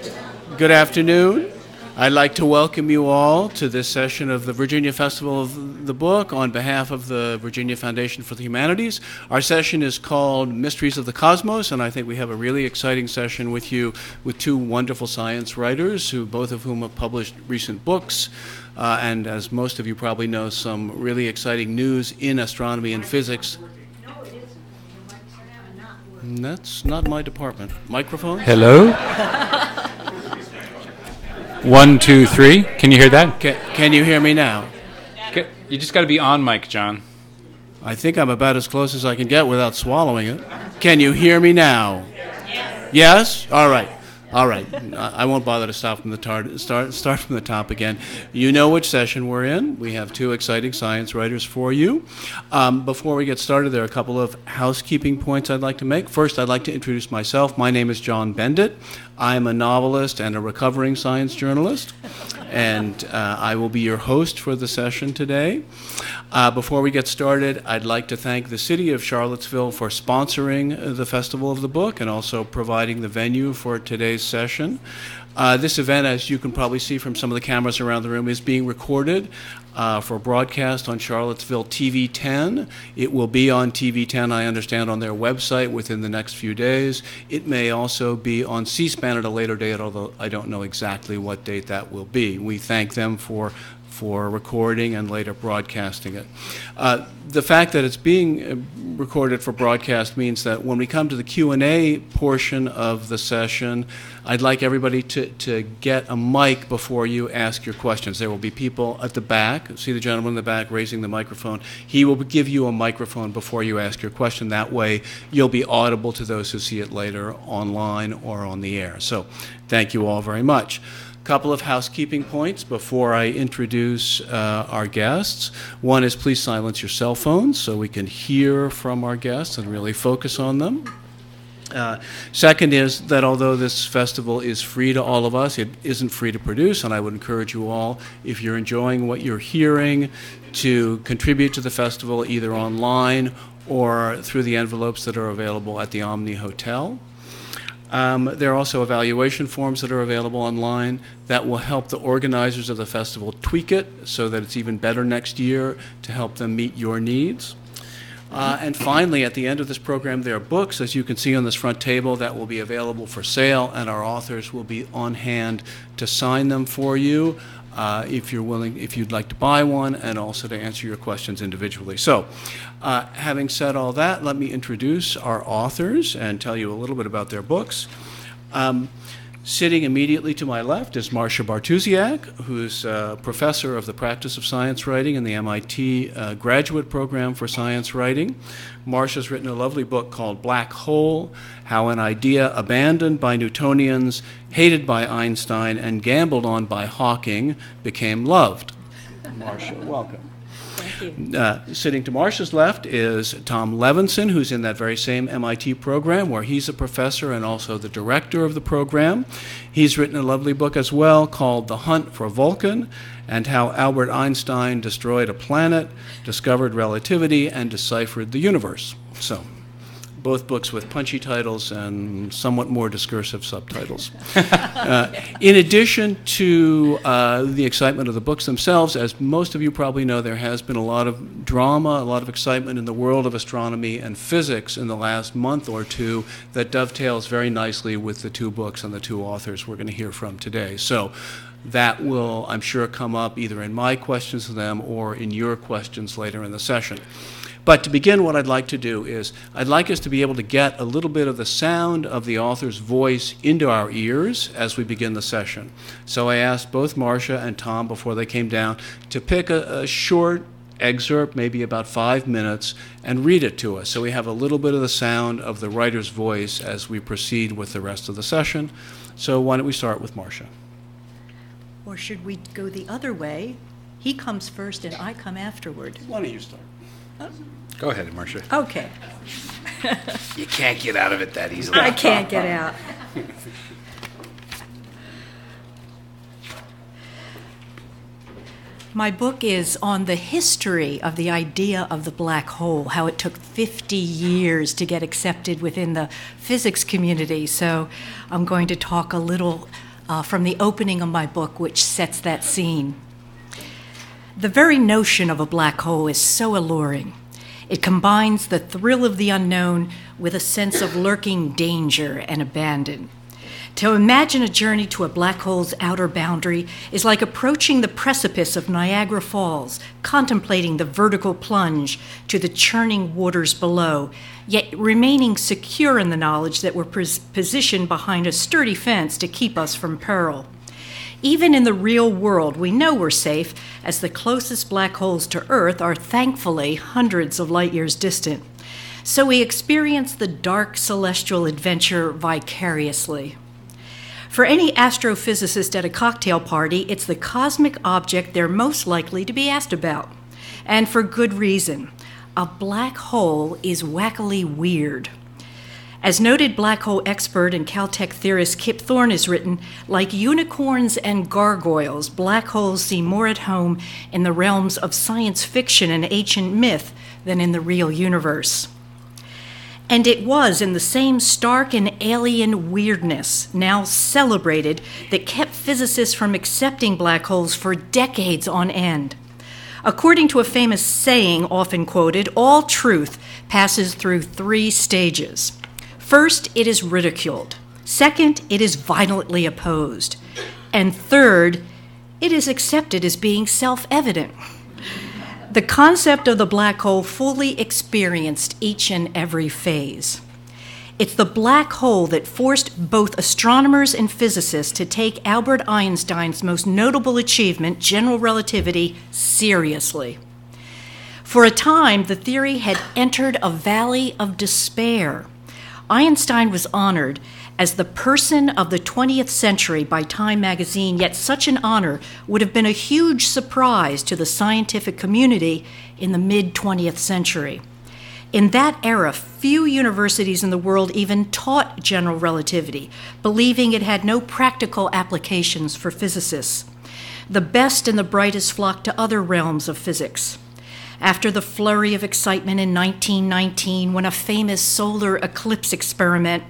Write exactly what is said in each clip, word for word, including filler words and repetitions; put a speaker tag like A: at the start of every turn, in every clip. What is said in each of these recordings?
A: Good afternoon. I'd like to welcome you all to this session of the Virginia Festival of the Book on behalf of the Virginia Foundation for the Humanities. Our session is called Mysteries of the Cosmos, and I think we have a really exciting session with you with two wonderful science writers, who both of whom have published recent books, uh, and as most of you probably know, some really exciting news in astronomy and physics. That's not my department. Microphone?
B: Hello? One, two, three. Can you hear that?
A: Can, can you hear me now?
B: You just got to be on mic, John.
A: I think I'm about as close as I can get without swallowing it. Can you hear me now? Yes? Yes? All right. All right. I won't bother to stop from the tar- start start from the top again. You know which session we're in. We have two exciting science writers for you. Um, before we get started, there are a couple of housekeeping points I'd like to make. First, I'd like to introduce myself. My name is John Bendit. I'm a novelist and a recovering science journalist, and uh, I will be your host for the session today. Uh, before we get started, I'd like to thank the city of Charlottesville for sponsoring the Festival of the Book and also providing the venue for today's session. Uh, this event, as you can probably see from some of the cameras around the room, is being recorded uh, for broadcast on Charlottesville T V ten. It will be on T V ten, I understand, on their website within the next few days. It may also be on C-SPAN at a later date, although I don't know exactly what date that will be. We thank them for for recording and later broadcasting it. Uh, the fact that it's being recorded for broadcast means that when we come to the Q and A portion of the session, I'd like everybody to, to get a mic before you ask your questions. There will be people at the back. See the gentleman in the back raising the microphone. He will give you a microphone before you ask your question. That way you'll be audible to those who see it later online or on the air. So thank you all very much. Couple of housekeeping points before I introduce uh, our guests. One is please silence your cell phones so we can hear from our guests and really focus on them. Uh, second is that although this festival is free to all of us, it isn't free to produce, and I would encourage you all, if you're enjoying what you're hearing, to contribute to the festival either online or through the envelopes that are available at the Omni Hotel. Um, there are also evaluation forms that are available online that will help the organizers of the festival tweak it so that it's even better next year to help them meet your needs. Uh, and finally, at the end of this program, there are books, as you can see on this front table, that will be available for sale, and our authors will be on hand to sign them for you uh, if you're willing, if you'd like to buy one, and also to answer your questions individually. So, uh, having said all that, let me introduce our authors and tell you a little bit about their books. Um, Sitting immediately to my left is Marcia Bartusiak, who's a professor of the practice of science writing in the M I T uh, graduate program for science writing. Marcia's written a lovely book called Black Hole: How an Idea Abandoned by Newtonians, Hated by Einstein, and Gambled on by Hawking became loved. Marcia, welcome.
C: Thank you.
A: Uh, sitting to Marcia's left is Tom Levenson, who's in that very same M I T program, where he's a professor and also the director of the program. He's written a lovely book as well called The Hunt for Vulcan, and How Albert Einstein Destroyed a Planet, Discovered Relativity, and Deciphered the Universe. So, both books with punchy titles and somewhat more discursive subtitles. uh, in addition to uh, the excitement of the books themselves, as most of you probably know, there has been a lot of drama, a lot of excitement in the world of astronomy and physics in the last month or two that dovetails very nicely with the two books and the two authors we're going to hear from today. So that will, I'm sure, come up either in my questions to them or in your questions later in the session. But to begin, what I'd like to do is I'd like us to be able to get a little bit of the sound of the author's voice into our ears as we begin the session. So I asked both Marcia and Tom before they came down to pick a, a short excerpt, maybe about five minutes, and read it to us so we have a little bit of the sound of the writer's voice as we proceed with the rest of the session. So why don't we start with Marcia?
C: Or should we go the other way? He comes first and I come afterward.
A: Why don't you start?
C: Oh.
B: Go ahead, Marcia.
C: Okay.
B: You can't get out of it that easily.
C: I can't get out. My book is on the history of the idea of the black hole, how it took fifty years to get accepted within the physics community. So I'm going to talk a little uh, from the opening of my book, which sets that scene. The very notion of a black hole is so alluring. It combines the thrill of the unknown with a sense of lurking danger and abandon. To imagine a journey to a black hole's outer boundary is like approaching the precipice of Niagara Falls, contemplating the vertical plunge to the churning waters below, yet remaining secure in the knowledge that we're pos- positioned behind a sturdy fence to keep us from peril. Even in the real world, we know we're safe, as the closest black holes to Earth are thankfully hundreds of light years distant. So we experience the dark celestial adventure vicariously. For any astrophysicist at a cocktail party, it's the cosmic object they're most likely to be asked about. And for good reason. A black hole is wackily weird. As noted black hole expert and Caltech theorist Kip Thorne has written, like unicorns and gargoyles, black holes seem more at home in the realms of science fiction and ancient myth than in the real universe. And it was in the same stark and alien weirdness, now celebrated, that kept physicists from accepting black holes for decades on end. According to a famous saying often quoted, all truth passes through three stages. First, it is ridiculed. Second, it is violently opposed. And third, it is accepted as being self-evident. The concept of the black hole fully experienced each and every phase. It's the black hole that forced both astronomers and physicists to take Albert Einstein's most notable achievement, general relativity, seriously. For a time, the theory had entered a valley of despair. Einstein was honored as the person of the twentieth century by Time magazine, yet such an honor would have been a huge surprise to the scientific community in the mid-twentieth century. In that era, few universities in the world even taught general relativity, believing it had no practical applications for physicists. The best and the brightest flocked to other realms of physics. After the flurry of excitement in nineteen nineteen, when a famous solar eclipse experiment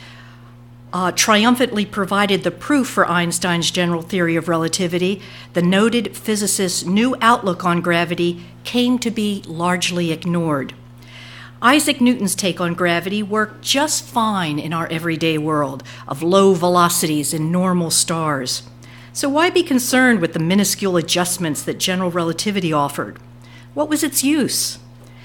C: uh, triumphantly provided the proof for Einstein's general theory of relativity, the noted physicist's new outlook on gravity came to be largely ignored. Isaac Newton's take on gravity worked just fine in our everyday world of low velocities in normal stars. So why be concerned with the minuscule adjustments that general relativity offered? What was its use?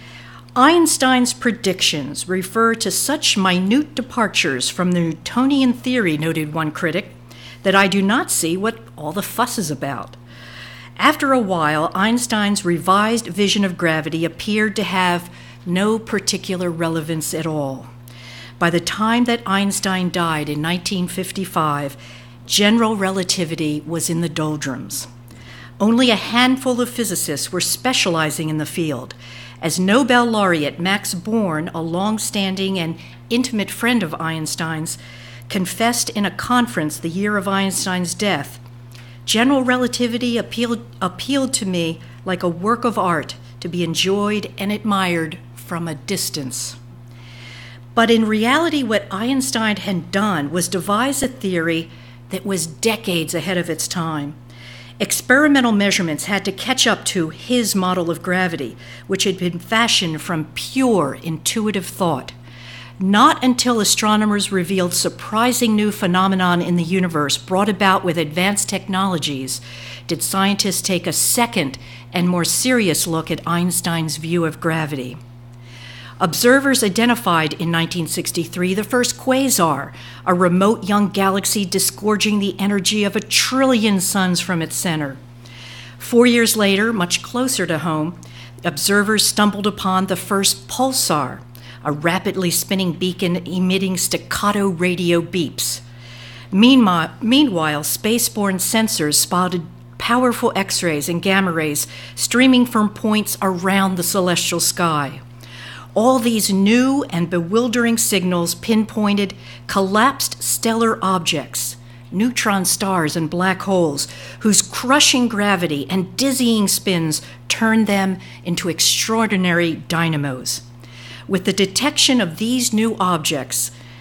C: Einstein's predictions refer to such minute departures from the Newtonian theory, noted one critic, that I do not see what all the fuss is about. After a while, Einstein's revised vision of gravity appeared to have no particular relevance at all. By the time that Einstein died in nineteen fifty-five, general relativity was in the doldrums. Only a handful of physicists were specializing in the field, as Nobel laureate Max Born, a long-standing and intimate friend of Einstein's, confessed in a conference the year of Einstein's death, "General relativity appealed, appealed to me like a work of art to be enjoyed and admired from a distance." But in reality, what Einstein had done was devise a theory that was decades ahead of its time. Experimental measurements had to catch up to his model of gravity, which had been fashioned from pure intuitive thought. Not until astronomers revealed surprising new phenomenon in the universe brought about with advanced technologies did scientists take a second and more serious look at Einstein's view of gravity. Observers identified in nineteen sixty-three the first quasar, a remote young galaxy disgorging the energy of a trillion suns from its center. Four years later, much closer to home, observers stumbled upon the first pulsar, a rapidly spinning beacon emitting staccato radio beeps. Meanwhile, meanwhile spaceborne sensors spotted powerful X-rays and gamma rays streaming from points around the celestial sky. All these new and bewildering signals pinpointed collapsed stellar objects, neutron stars and black holes, whose crushing gravity and dizzying spins turned them into extraordinary dynamos. With the detection of these new objects,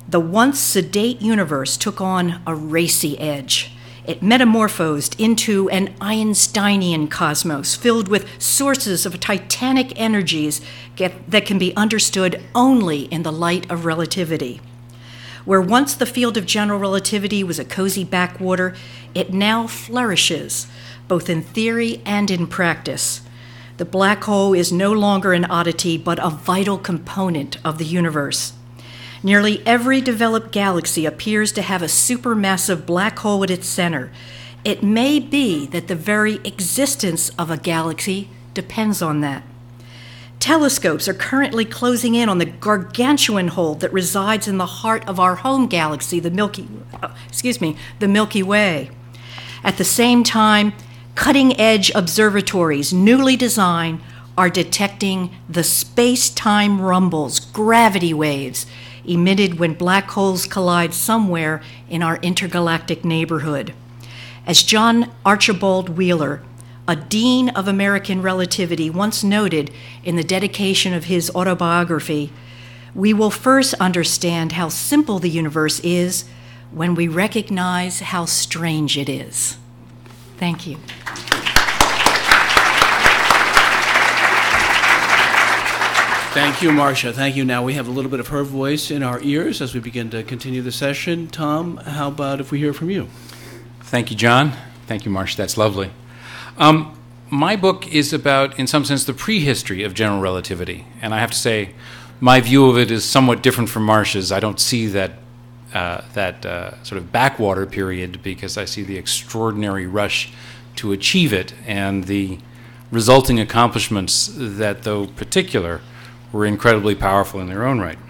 C: the once sedate universe took on a racy edge. It metamorphosed into an Einsteinian cosmos filled with sources of titanic energies get, that can be understood only in the light of relativity. Where once the field of general relativity was a cozy backwater, it now flourishes, both in theory and in practice. The black hole is no longer an oddity, but a vital component of the universe. Nearly every developed galaxy appears to have a supermassive black hole at its center. It may be that the very existence of a galaxy depends on that. Telescopes are currently closing in on the gargantuan hole that resides in the heart of our home galaxy, the Milky, uh, excuse me, the Milky Way. At the same time, cutting-edge observatories, newly designed, are detecting the space-time rumbles, gravity waves, emitted when black holes collide somewhere in our intergalactic neighborhood. As John Archibald Wheeler, a dean of American relativity, once noted in the dedication of his autobiography, we will first understand how simple the universe is when we recognize how strange it is. Thank you.
A: Thank you, Marcia. Thank you. Now we have a little bit of her voice in our ears as we begin to continue the session. Tom, how about if we hear from you?
B: Thank you, John. Thank you, Marcia. That's lovely. Um, my book is about, in some sense, the prehistory of general relativity. And I have to say, my view of it is somewhat different from Marcia's. I don't see that, uh, that uh, sort of backwater period because I see the extraordinary rush to achieve it and the resulting accomplishments that, though particular, were incredibly powerful in their own right.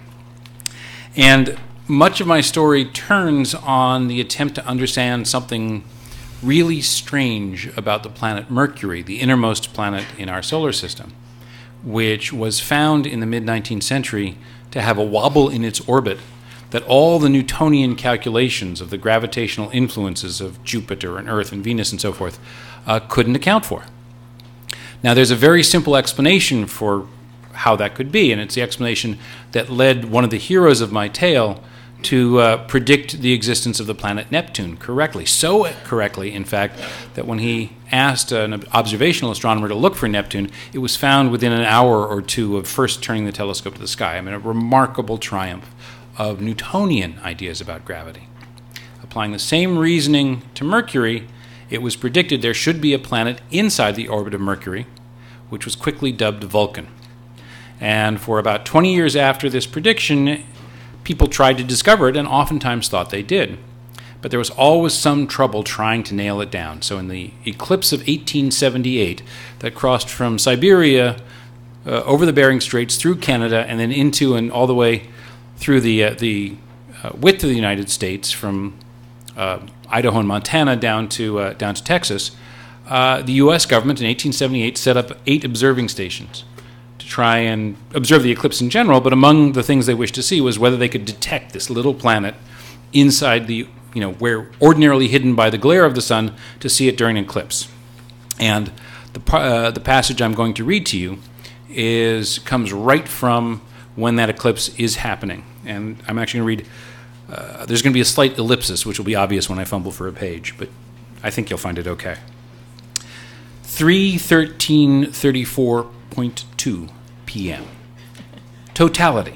B: And much of my story turns on the attempt to understand something really strange about the planet Mercury, the innermost planet in our solar system, which was found in the mid-nineteenth century to have a wobble in its orbit that all the Newtonian calculations of the gravitational influences of Jupiter and Earth and Venus and so forth uh, couldn't account for. Now, there's a very simple explanation for how that could be, and it's the explanation that led one of the heroes of my tale to uh, predict the existence of the planet Neptune correctly. So correctly, in fact, that when he asked an observational astronomer to look for Neptune, it was found within an hour or two of first turning the telescope to the sky. I mean, a remarkable triumph of Newtonian ideas about gravity. Applying the same reasoning to Mercury, it was predicted there should be a planet inside the orbit of Mercury, which was quickly dubbed Vulcan. And for about twenty years after this prediction, people tried to discover it and oftentimes thought they did. But there was always some trouble trying to nail it down. So in the eclipse of eighteen seventy-eight that crossed from Siberia uh, over the Bering Straits through Canada and then into and all the way through the, uh, the uh, width of the United States from uh, Idaho and Montana down to, uh, down to Texas, uh, the U S government in eighteen seventy-eight set up eight observing stations to try and observe the eclipse in general, but among the things they wished to see was whether they could detect this little planet inside the, you know, where ordinarily hidden by the glare of the sun to see it during an eclipse. And the, uh, the passage I'm going to read to you is comes right from when that eclipse is happening. And I'm actually going to read, uh, there's going to be a slight ellipsis, which will be obvious when I fumble for a page, but I think you'll find it okay. three thirteen thirty-four point two p.m. Totality.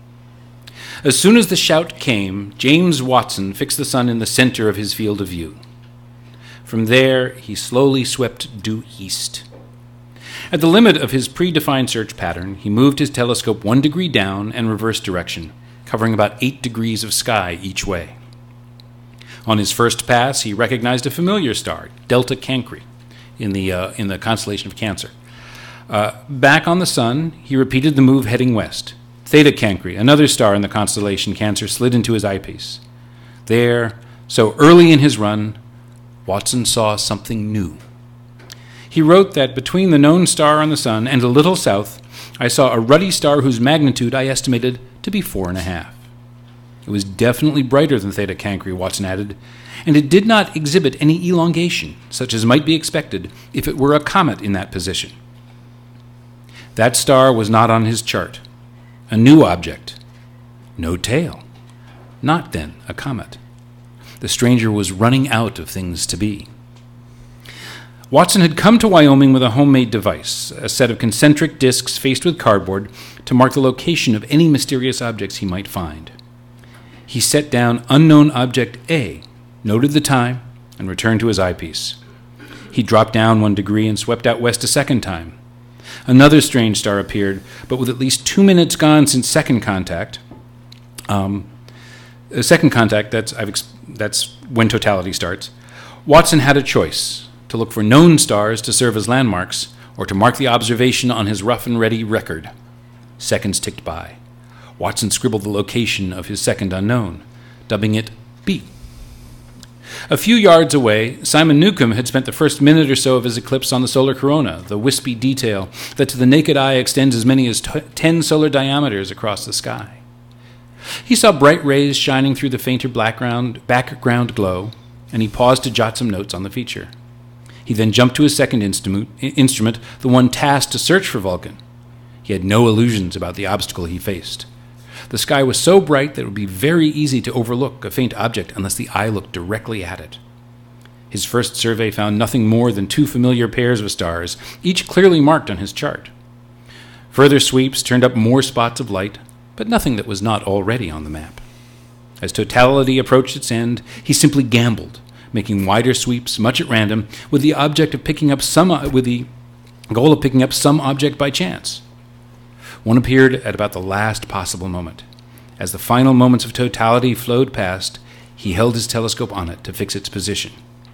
B: As soon as the shout came, James Watson fixed the sun in the center of his field of view. From there, he slowly swept due east. At the limit of his predefined search pattern, he moved his telescope one degree down and reverse direction, covering about eight degrees of sky each way. On his first pass, he recognized a familiar star, Delta Cancri, in the, uh, in the constellation of Cancer. Uh, back on the sun, he repeated the move heading west. Theta Cancri, another star in the constellation Cancer, slid into his eyepiece. There, so early in his run, Watson saw something new. He wrote that between the known star on the sun and a little south, I saw a ruddy star whose magnitude I estimated to be four and a half. It was definitely brighter than Theta Cancri, Watson added, and it did not exhibit any elongation, such as might be expected if it were a comet in that position. That star was not on his chart. A new object. No tail. not then a comet. The stranger was running out of things to be. Watson had come to Wyoming with a homemade device, a set of concentric discs faced with cardboard to mark the location of any mysterious objects he might find. He set down unknown object A, noted the time, and returned to his eyepiece. He dropped down one degree and swept out west a second time. Another strange star appeared, but with at least two minutes gone since second contact. Um, second contact, that's, I've ex- that's when totality starts. Watson had a choice: to look for known stars to serve as landmarks, or to mark the observation on his rough and ready record. Seconds ticked by. Watson scribbled the location of his second unknown, dubbing it B. A few yards away, Simon Newcomb had spent the first minute or so of his eclipse on the solar corona, the wispy detail that to the naked eye extends as many as t- ten solar diameters across the sky. He saw bright rays shining through the fainter background, background glow, and he paused to jot some notes on the feature. He then jumped to his second instrument, instrument, the one tasked to search for Vulcan. He had no illusions about the obstacle he faced. The sky was so bright that it would be very easy to overlook a faint object unless the eye looked directly at it. His first survey found nothing more than two familiar pairs of stars, each clearly marked on his chart. Further sweeps turned up more spots of light, but nothing that was not already on the map. As totality approached its end, he simply gambled, making wider sweeps, much at random, with the object of picking up some, with the goal of picking up some object by chance. One appeared at about the last possible moment. As the final moments of totality flowed past, he held his telescope on it to fix its position.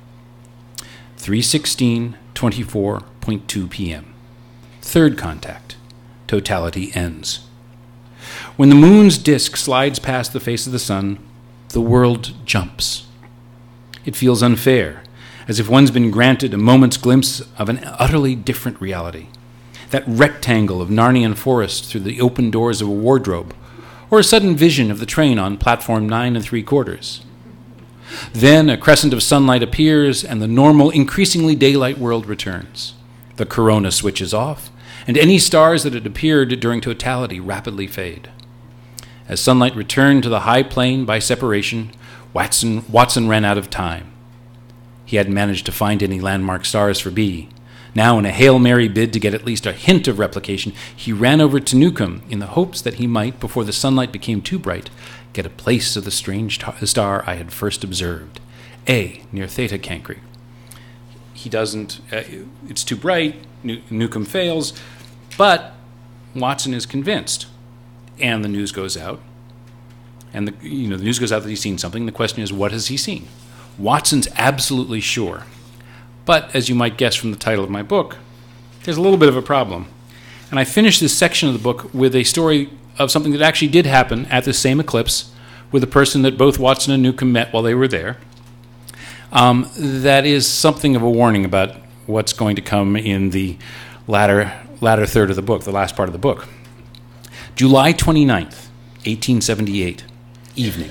B: three sixteen twenty-four point two p.m. Third contact. Totality ends. When the moon's disk slides past the face of the sun, the world jumps. It feels unfair, as if one's been granted a moment's glimpse of an utterly different reality. That rectangle of Narnian forest through the open doors of a wardrobe, or a sudden vision of the train on platform nine and three quarters. Then a crescent of sunlight appears, and the normal, increasingly daylight world returns. The corona switches off, and any stars that had appeared during totality rapidly fade. As sunlight returned to the high plane by separation, Watson, Watson ran out of time. He hadn't managed to find any landmark stars for B. Now, in a Hail Mary bid to get at least a hint of replication, he ran over to Newcomb in the hopes that he might, before the sunlight became too bright, get a place of the strange t- star I had first observed, A, near Theta Cancri. He doesn't, uh, it's too bright, New- Newcomb fails, but Watson is convinced, and the news goes out, and the, you know, the news goes out that he's seen something. The question is, what has he seen? Watson's absolutely sure. But, as you might guess from the title of my book, there's a little bit of a problem. And I finished this section of the book with a story of something that actually did happen at this same eclipse with a person that both Watson and Newcomb met while they were there. Um, that is something of a warning about what's going to come in the latter, latter third of the book, the last part of the book. July twenty-ninth, eighteen seventy-eight, evening.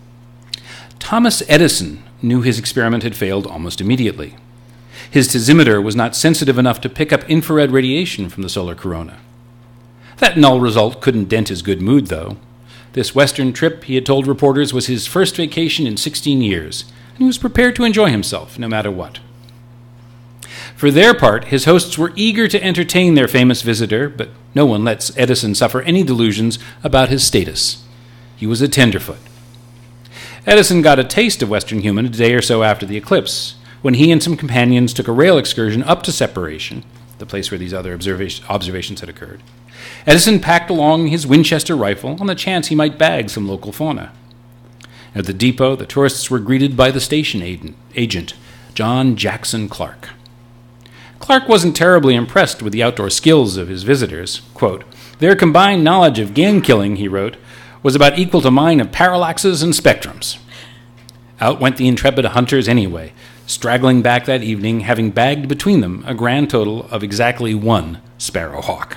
B: Thomas Edison knew his experiment had failed almost immediately. His dosimeter was not sensitive enough to pick up infrared radiation from the solar corona. That null result couldn't dent his good mood, though. This Western trip, he had told reporters, was his first vacation in sixteen years, and he was prepared to enjoy himself, no matter what. For their part, his hosts were eager to entertain their famous visitor, but no one lets Edison suffer any delusions about his status. He was a tenderfoot. Edison got a taste of Western human a day or so after the eclipse, when he and some companions took a rail excursion up to Separation, the place where these other observa- observations had occurred. Edison packed along his Winchester rifle on the chance he might bag some local fauna. At the depot, the tourists were greeted by the station agent, John Jackson Clark. Clark wasn't terribly impressed with the outdoor skills of his visitors. Quote, "Their combined knowledge of game killing," he wrote, "was about equal to mine of parallaxes and spectrums." Out went the intrepid hunters anyway, straggling back that evening, having bagged between them a grand total of exactly one sparrowhawk.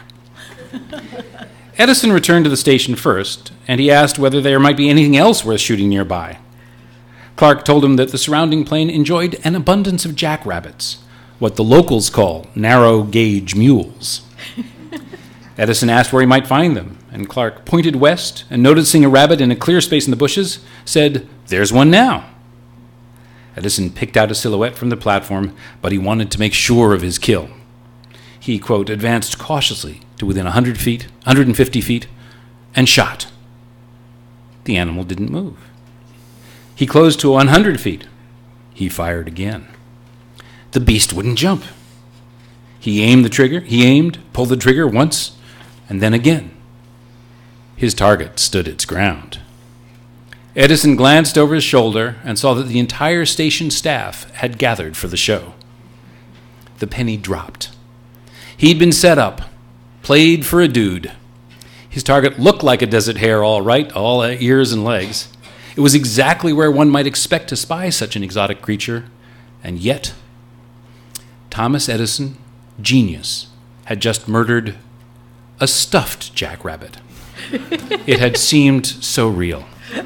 B: Edison returned to the station first, and he asked whether there might be anything else worth shooting nearby. Clark told him that the surrounding plain enjoyed an abundance of jackrabbits, what the locals call narrow-gauge mules. Edison asked where he might find them, and Clark pointed west and, noticing a rabbit in a clear space in the bushes, said, "There's one now." Edison picked out a silhouette from the platform, but he wanted to make sure of his kill. He, quote, advanced cautiously to within one hundred feet, one hundred fifty feet, and shot. The animal didn't move. He closed to one hundred feet. He fired again. The beast wouldn't jump. He aimed the trigger, he aimed, pulled the trigger once, and then again. His target stood its ground. Edison glanced over his shoulder and saw that the entire station staff had gathered for the show. The penny dropped. He'd been set up, played for a dude. His target looked like a desert hare, all right, all ears and legs. It was exactly where one might expect to spy such an exotic creature, and yet Thomas Edison, genius, had just murdered a stuffed jackrabbit. It had seemed so real.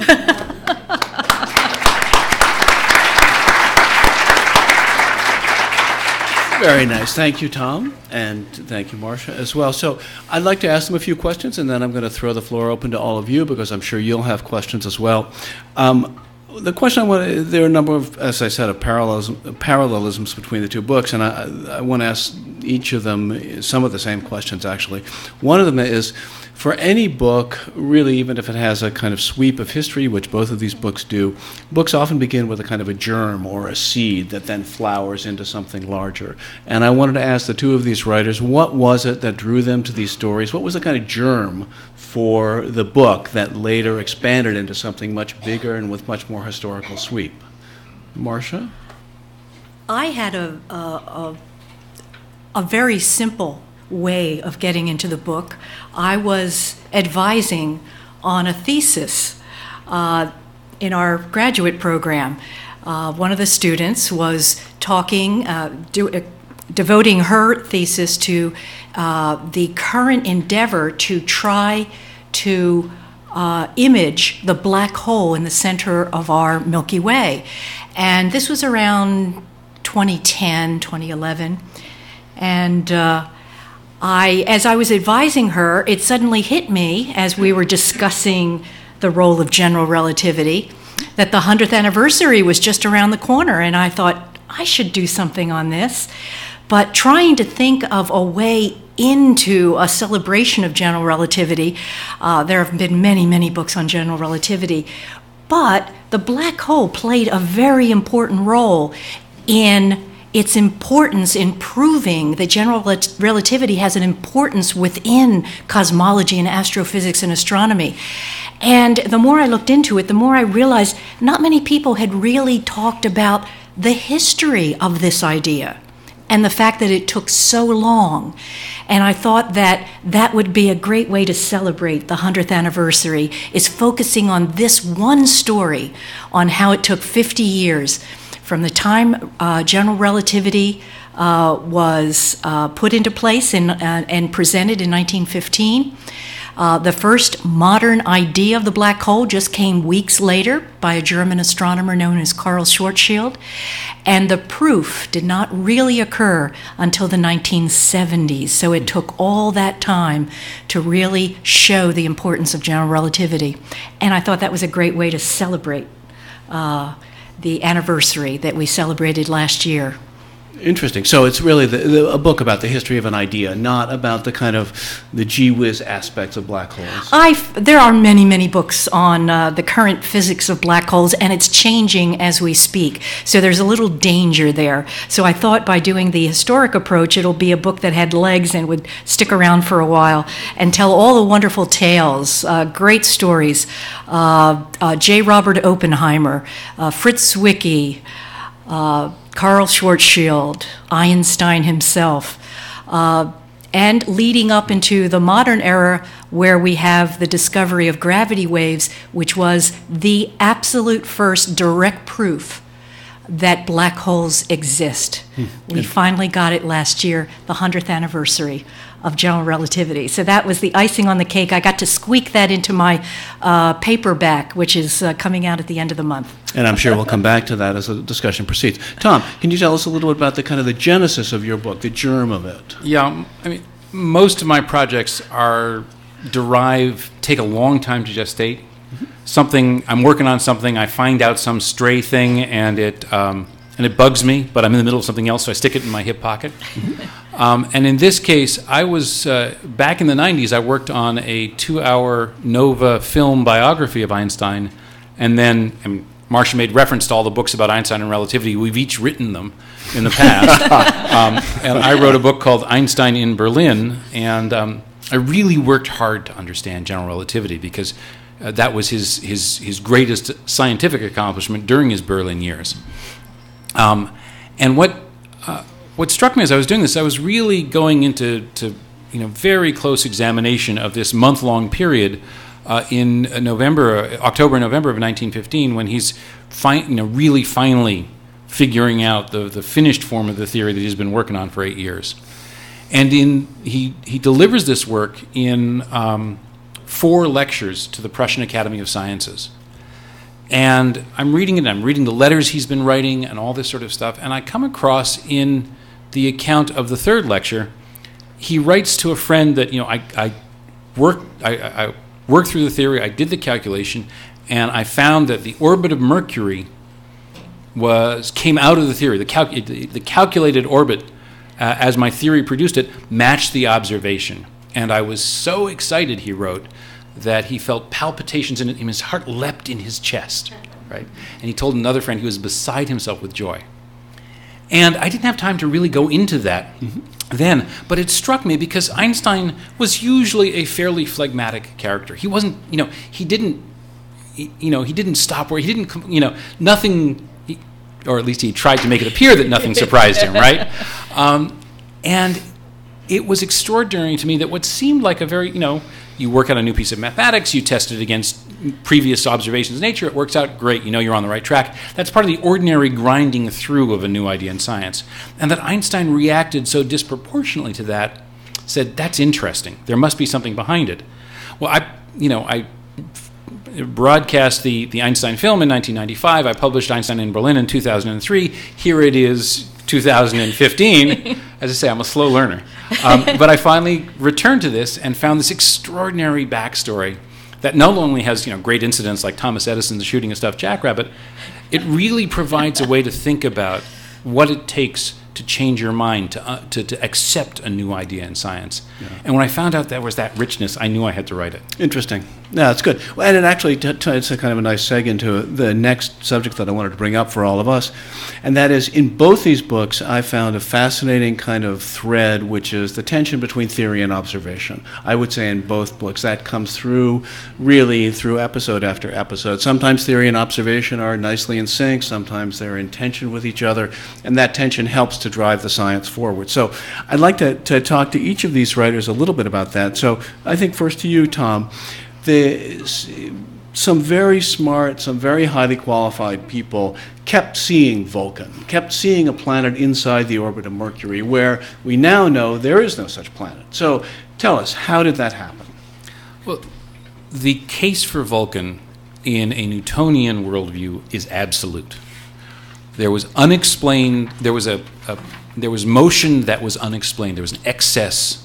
A: Very nice. Thank you, Tom, and thank you, Marcia, as well. So I'd like to ask them a few questions, and then I'm going to throw the floor open to all of you, because I'm sure you'll have questions as well. Um, the question I want, there are a number of, as I said, of parallelism, parallelisms between the two books, and I, I want to ask each of them some of the same questions, actually. One of them is, for any book, really, even if it has a kind of sweep of history, which both of these books do, books often begin with a kind of a germ or a seed that then flowers into something larger. And I wanted to ask the two of these writers, what was it that drew them to these stories? What was the kind of germ for the book that later expanded into something much bigger and with much more historical sweep? Marcia?
C: I had a, a, a, a very simple way of getting into the book. I was advising on a thesis uh, in our graduate program. Uh, one of the students was talking, uh, do, uh, devoting her thesis to uh, the current endeavor to try to uh, image the black hole in the center of our Milky Way. And this was around twenty ten, twenty eleven. And uh, I, as I was advising her, it suddenly hit me as we were discussing the role of general relativity that the hundredth anniversary was just around the corner, and I thought, I should do something on this. But trying to think of a way into a celebration of general relativity, uh, there have been many, many books on general relativity, but the black hole played a very important role in its importance in proving that general relativity has an importance within cosmology and astrophysics and astronomy. And the more I looked into it, the more I realized not many people had really talked about the history of this idea and the fact that it took so long. And I thought that that would be a great way to celebrate the hundredth anniversary, is focusing on this one story, on how it took fifty years from the time uh, general relativity uh, was uh, put into place in, uh, and presented in nineteen fifteen. Uh, the first modern idea of the black hole just came weeks later by a German astronomer known as Karl Schwarzschild, and the proof did not really occur until the nineteen seventies, so it took all that time to really show the importance of general relativity. And I thought that was a great way to celebrate uh, the anniversary that we celebrated last year.
A: Interesting. So it's really the, the, a book about the history of an idea, not about the kind of the gee whiz aspects of black holes.
C: I there are many, many books on uh, the current physics of black holes, and it's changing as we speak. So there's a little danger there. So I thought by doing the historic approach, it'll be a book that had legs and would stick around for a while and tell all the wonderful tales, uh, great stories. Uh, uh, J. Robert Oppenheimer, uh, Fritz Zwicky, uh, Karl Schwarzschild, Einstein himself, uh, and leading up into the modern era where we have the discovery of gravity waves, which was the absolute first direct proof that black holes exist. Hmm. We finally got it last year, the hundredth anniversary of general relativity. So that was the icing on the cake. I got to squeak that into my uh, paperback, which is uh, coming out at the end of the month.
A: And I'm sure we'll come back to that as the discussion proceeds. Tom, can you tell us a little bit about the kind of the genesis of your book, the germ of it?
B: Yeah, I mean, most of my projects are derive, take a long time to gestate. Mm-hmm. Something, I'm working on something, I find out some stray thing, and it um, and it bugs me, but I'm in the middle of something else, so I stick it in my hip pocket. um, and in this case, I was, uh, back in the nineties, I worked on a two-hour Nova film biography of Einstein, and then, and Marcia made reference to all the books about Einstein and relativity. We've each written them in the past. um, and I wrote a book called Einstein in Berlin, and um, I really worked hard to understand general relativity because uh, that was his, his, his greatest scientific accomplishment during his Berlin years. Um, and what uh, what struck me as I was doing this, I was really going into to, you know, very close examination of this month-long period Uh, in November, October, November of nineteen fifteen, when he's fi- you know, really finally figuring out the, the finished form of the theory that he's been working on for eight years. And in he, he delivers this work in um, four lectures to the Prussian Academy of Sciences. And I'm reading it, I'm reading the letters he's been writing and all this sort of stuff, and I come across in the account of the third lecture, he writes to a friend that, you know, I, I worked, I, I worked through the theory, I did the calculation, and I found that the orbit of Mercury was came out of the theory. The, cal- the, the calculated orbit, uh, as my theory produced it, matched the observation. And I was so excited, he wrote, that he felt palpitations in it, and his heart leapt in his chest. Right? And he told another friend he was beside himself with joy. And I didn't have time to really go into that mm-hmm. then, but it struck me because Einstein was usually a fairly phlegmatic character. He wasn't, you know, he didn't, he, you know, he didn't stop where he didn't, you know, nothing, he, or at least he tried to make it appear that nothing surprised him, right? Um, and it was extraordinary to me that what seemed like a very, you know, you work out a new piece of mathematics, you test it against previous observations of nature, it works out great, you know you're on the right track. That's part of the ordinary grinding through of a new idea in science. And that Einstein reacted so disproportionately to that, said, that's interesting. There must be something behind it. Well, I, you know, I broadcast the, the Einstein film in nineteen ninety-five. I published Einstein in Berlin in two thousand three. Here it is, two thousand fifteen. As I say, I'm a slow learner. Um, but I finally returned to this and found this extraordinary backstory that not only has, you know, great incidents like Thomas Edison's shooting a stuffed jackrabbit, it really provides a way to think about what it takes to change your mind, to uh, to, to accept a new idea in science. Yeah. And when I found out there was that richness, I knew I had to write it.
A: Interesting. Yeah, that's good. Well, and it actually t- t- it's a kind of a nice seg into the next subject that I wanted to bring up for all of us, and that is in both these books I found a fascinating kind of thread, which is the tension between theory and observation. I would say in both books that comes through really through episode after episode. Sometimes theory and observation are nicely in sync, sometimes they're in tension with each other, and that tension helps to drive the science forward. So I'd like to, to talk to each of these writers a little bit about that. So I think first to you, Tom. The, some very smart, some very highly qualified people kept seeing Vulcan, kept seeing a planet inside the orbit of Mercury, where we now know there is no such planet. So tell us, how did that happen?
B: Well, the case for Vulcan in a Newtonian worldview is absolute. There was unexplained, there was a, a there was motion that was unexplained. There was an excess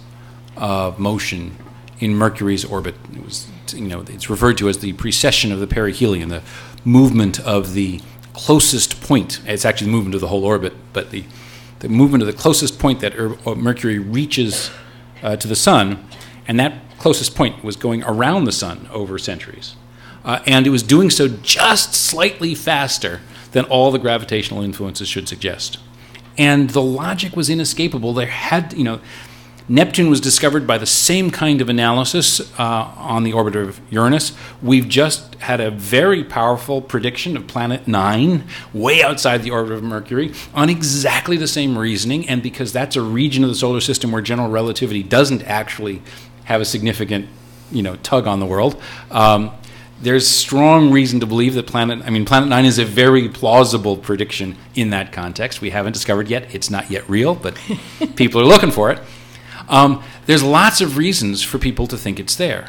B: of motion in Mercury's orbit. It was, you know, it's referred to as the precession of the perihelion, the movement of the closest point. It's actually the movement of the whole orbit, but the, the movement of the closest point that er, Mercury reaches uh, to the sun, and that closest point was going around the sun over centuries. Uh, and it was doing so just slightly faster than all the gravitational influences should suggest. And the logic was inescapable. There had, you know, Neptune was discovered by the same kind of analysis uh, on the orbit of Uranus. We've just had a very powerful prediction of Planet Nine, way outside the orbit of Mercury, on exactly the same reasoning, and because that's a region of the solar system where general relativity doesn't actually have a significant, you know, tug on the world, um, there's strong reason to believe that Planet, I mean, Planet Nine is a very plausible prediction in that context. We haven't discovered yet. It's not yet real, but people are looking for it. Um, there's lots of reasons for people to think it's there.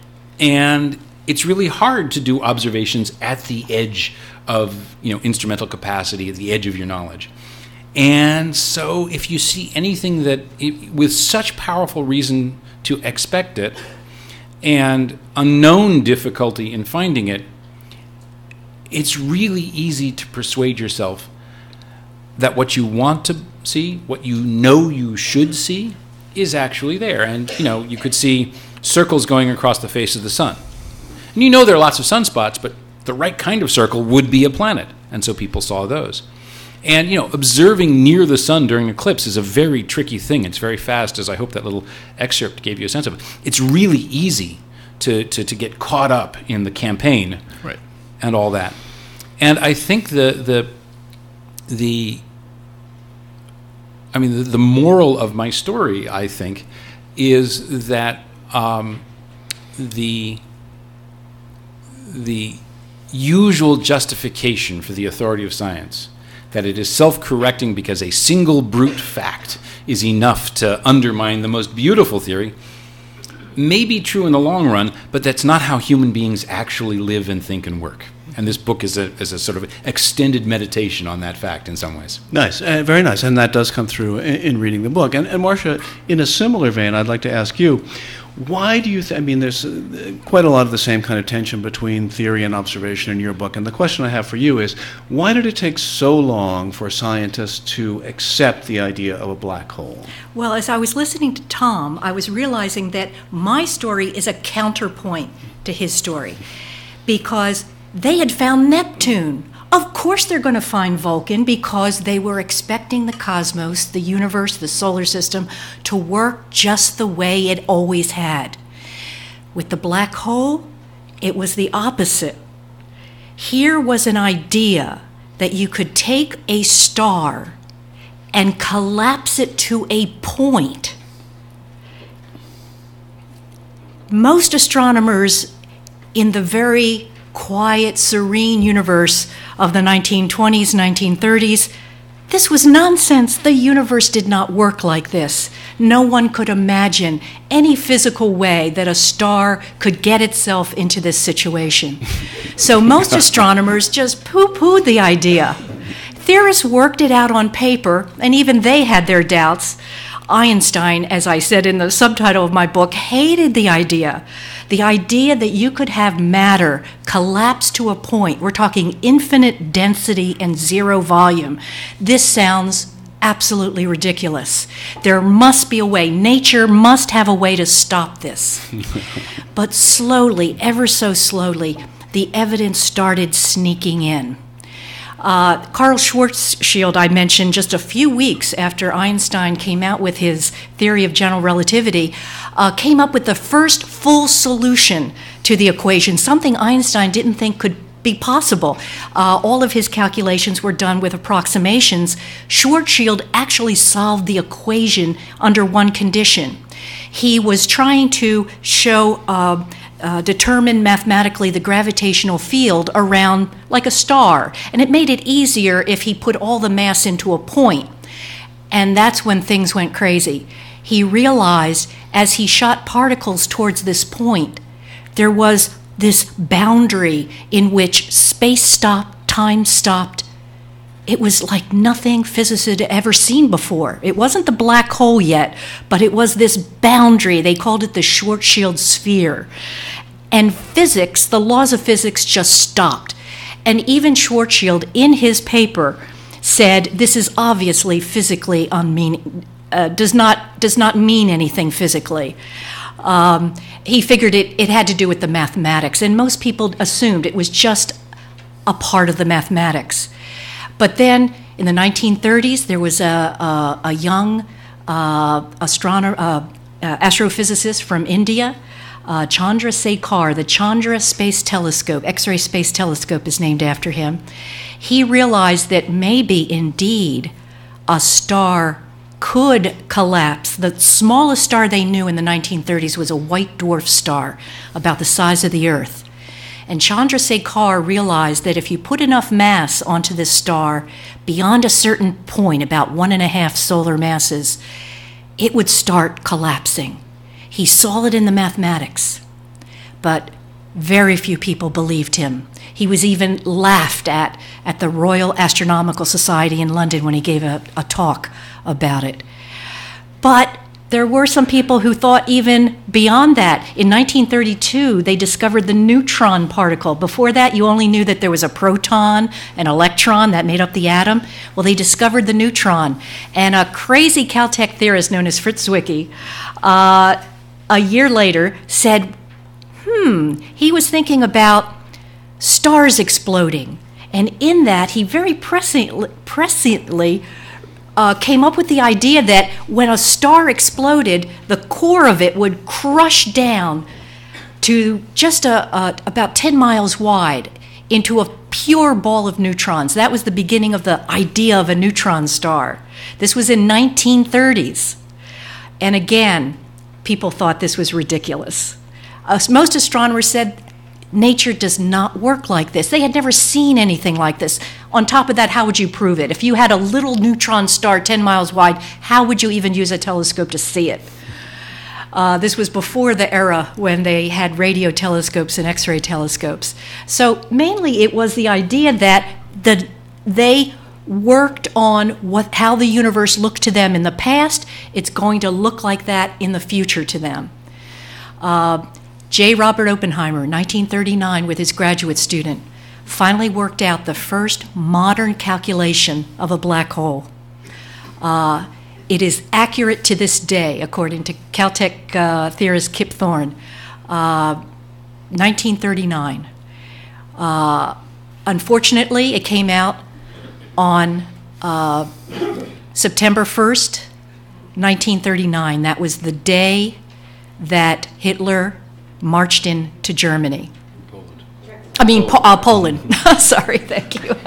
B: And it's really hard to do observations at the edge of, you know, instrumental capacity, at the edge of your knowledge. And so if you see anything that, it, with such powerful reason to expect it, and unknown difficulty in finding it, it's really easy to persuade yourself that what you want to see, what you know you should see, is actually there. And, you know, you could see circles going across the face of the sun. And you know there are lots of sunspots, but the right kind of circle would be a planet. And so people saw those. And, you know, observing near the sun during eclipse is a very tricky thing. It's very fast, as I hope that little excerpt gave you a sense of it. It's really easy to, to, to get caught up in the campaign,
A: right,
B: and all that. And I think the the the I mean the, the moral of my story, I think, is that um, the the usual justification for the authority of science, that it is self-correcting because a single brute fact is enough to undermine the most beautiful theory, may be true in the long run, but that's not how human beings actually live and think and work. And this book is a, is a sort of extended meditation on that fact in some ways.
A: Nice, uh, very nice, and that does come through in, in reading the book. And, and Marcia, in a similar vein, I'd like to ask you, why do you think, I mean, there's uh, quite a lot of the same kind of tension between theory and observation in your book, and the question I have for you is, why did it take so long for scientists to accept the idea of a black hole?
C: Well, as I was listening to Tom, I was realizing that my story is a counterpoint to his story, because they had found Neptune. Of course they're going to find Vulcan, because they were expecting the cosmos, the universe, the solar system, to work just the way it always had. With the black hole, it was the opposite. Here was an idea that you could take a star and collapse it to a point. Most astronomers in the very quiet, serene universe of the nineteen twenties, nineteen thirties, this was nonsense. The universe did not work like this. No one could imagine any physical way that a star could get itself into this situation. So most astronomers just poo-pooed the idea. Theorists worked it out on paper, and even they had their doubts. Einstein, as I said in the subtitle of my book, hated the idea. The idea that you could have matter collapse to a point. We're talking infinite density and zero volume. This sounds absolutely ridiculous. There must be a way. Nature must have a way to stop this. But slowly, ever so slowly, the evidence started sneaking in. Uh, Carl Schwarzschild, I mentioned, just a few weeks after Einstein came out with his theory of general relativity, uh, came up with the first full solution to the equation, something Einstein didn't think could be possible. Uh, all of his calculations were done with approximations. Schwarzschild actually solved the equation under one condition. He was trying to show uh, Uh, determine mathematically the gravitational field around like a star. And it made it easier if he put all the mass into a point. And that's when things went crazy. He realized as he shot particles towards this point, there was this boundary in which space stopped, time stopped. It was like nothing physicists had ever seen before. It wasn't the black hole yet, but it was this boundary. They called it the Schwarzschild sphere. And physics, the laws of physics just stopped. And even Schwarzschild, in his paper, said this is obviously physically unmeaning, uh, does not does not mean anything physically. Um, he figured it, it had to do with the mathematics, and most people assumed it was just a part of the mathematics. But then in the nineteen thirties, there was a, a, a young uh, astronomer, uh, uh, astrophysicist from India, uh, Chandra Sekhar. The Chandra Space Telescope, X-ray Space Telescope, is named after him. He realized that maybe indeed a star could collapse. The smallest star they knew in the nineteen thirties was a white dwarf star about the size of the Earth. And Chandra Sekhar realized that if you put enough mass onto this star beyond a certain point, about one and a half solar masses, it would start collapsing. He saw it in the mathematics, but very few people believed him. He was even laughed at at the Royal Astronomical Society in London when he gave a, a talk about it. But there were some people who thought even beyond that. In nineteen thirty-two, they discovered the neutron particle. Before that, you only knew that there was a proton, an electron that made up the atom. Well, they discovered the neutron. And a crazy Caltech theorist known as Fritz Zwicky, uh, a year later said, hmm, he was thinking about stars exploding. And in that, he very presciently, presciently uh, came up with the idea that when a star exploded, the core of it would crush down to just a, a, about ten miles wide into a pure ball of neutrons. That was the beginning of the idea of a neutron star. This was in nineteen thirties. And again, people thought this was ridiculous. Uh, most astronomers said, nature does not work like this. They had never seen anything like this. On top of that, how would you prove it? If you had a little neutron star ten miles wide, how would you even use a telescope to see it? Uh, this was before the era when they had radio telescopes and X-ray telescopes. So mainly it was the idea that the, they worked on what, how the universe looked to them in the past. It's going to look like that in the future to them. Uh, J. Robert Oppenheimer, nineteen thirty-nine, with his graduate student, finally worked out the first modern calculation of a black hole. Uh, it is accurate to this day, according to Caltech uh, theorist Kip Thorne, uh, nineteen thirty-nine. Uh, unfortunately, it came out on uh, September first, nineteen thirty-nine. That was the day that Hitler marched into Germany.
B: Poland.
C: I mean, po- uh, Poland. Sorry, thank you.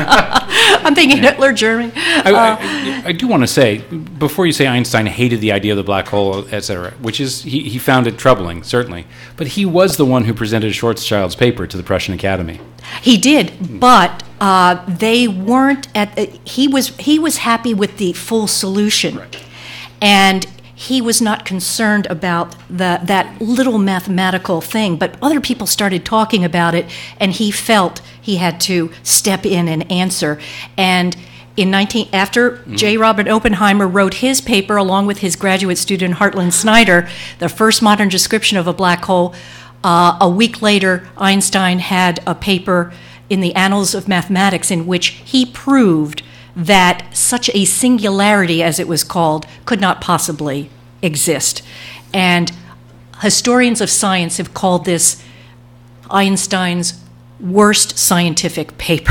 C: I'm thinking Hitler, Germany.
B: I, I, I do want to say, before you say Einstein hated the idea of the black hole, et cetera, which is, he, he found it troubling, certainly, but he was the one who presented Schwarzschild's paper to the Prussian Academy.
C: He did, but uh, they weren't at, uh, he was he was happy with the full solution.
B: Right.
C: And he was not concerned about the, that little mathematical thing, but other people started talking about it, and he felt he had to step in and answer. And in nineteen after mm-hmm. J. Robert Oppenheimer wrote his paper along with his graduate student Hartland Snyder, the first modern description of a black hole, uh, a week later Einstein had a paper in the Annals of Mathematics in which he proved that such a singularity, as it was called, could not possibly exist. And historians of science have called this Einstein's worst scientific paper.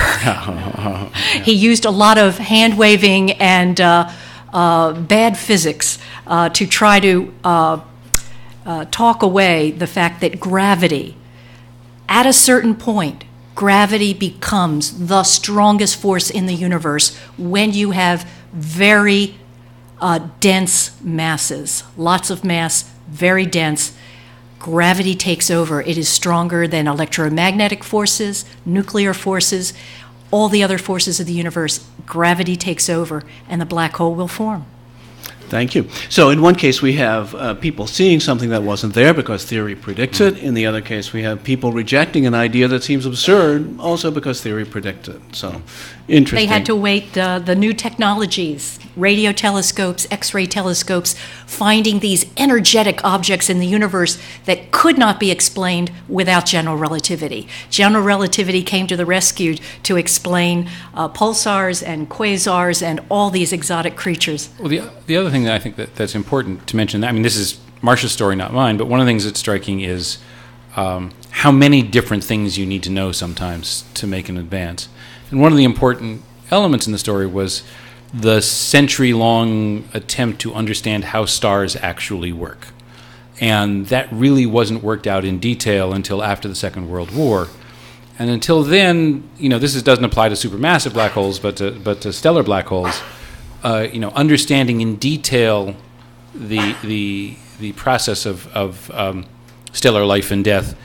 C: He used a lot of hand-waving and uh, uh, bad physics uh, to try to uh, uh, talk away the fact that gravity, at a certain point, gravity becomes the strongest force in the universe when you have very uh, dense masses, lots of mass, very dense. Gravity takes over. It is stronger than electromagnetic forces, nuclear forces, all the other forces of the universe. Gravity takes over, and the black hole will form.
A: Thank you. So in one case, we have uh, people seeing something that wasn't there because theory predicts it. In the other case, we have people rejecting an idea that seems absurd also because theory predicts it. So interesting.
C: They had to wait uh, the new technologies, radio telescopes, X-ray telescopes, finding these energetic objects in the universe that could not be explained without general relativity. General relativity came to the rescue to explain uh, pulsars and quasars and all these exotic creatures.
B: Well, the, the other thing that I think that, that's important to mention, I mean, this is Marcia's story, not mine, but one of the things that's striking is um, how many different things you need to know sometimes to make an advance. And one of the important elements in the story was the century-long attempt to understand how stars actually work. And that really wasn't worked out in detail until after the Second World War. And until then, you know, this is, doesn't apply to supermassive black holes, but to, but to stellar black holes. Uh, you know, understanding in detail the the the process of of um, stellar life and death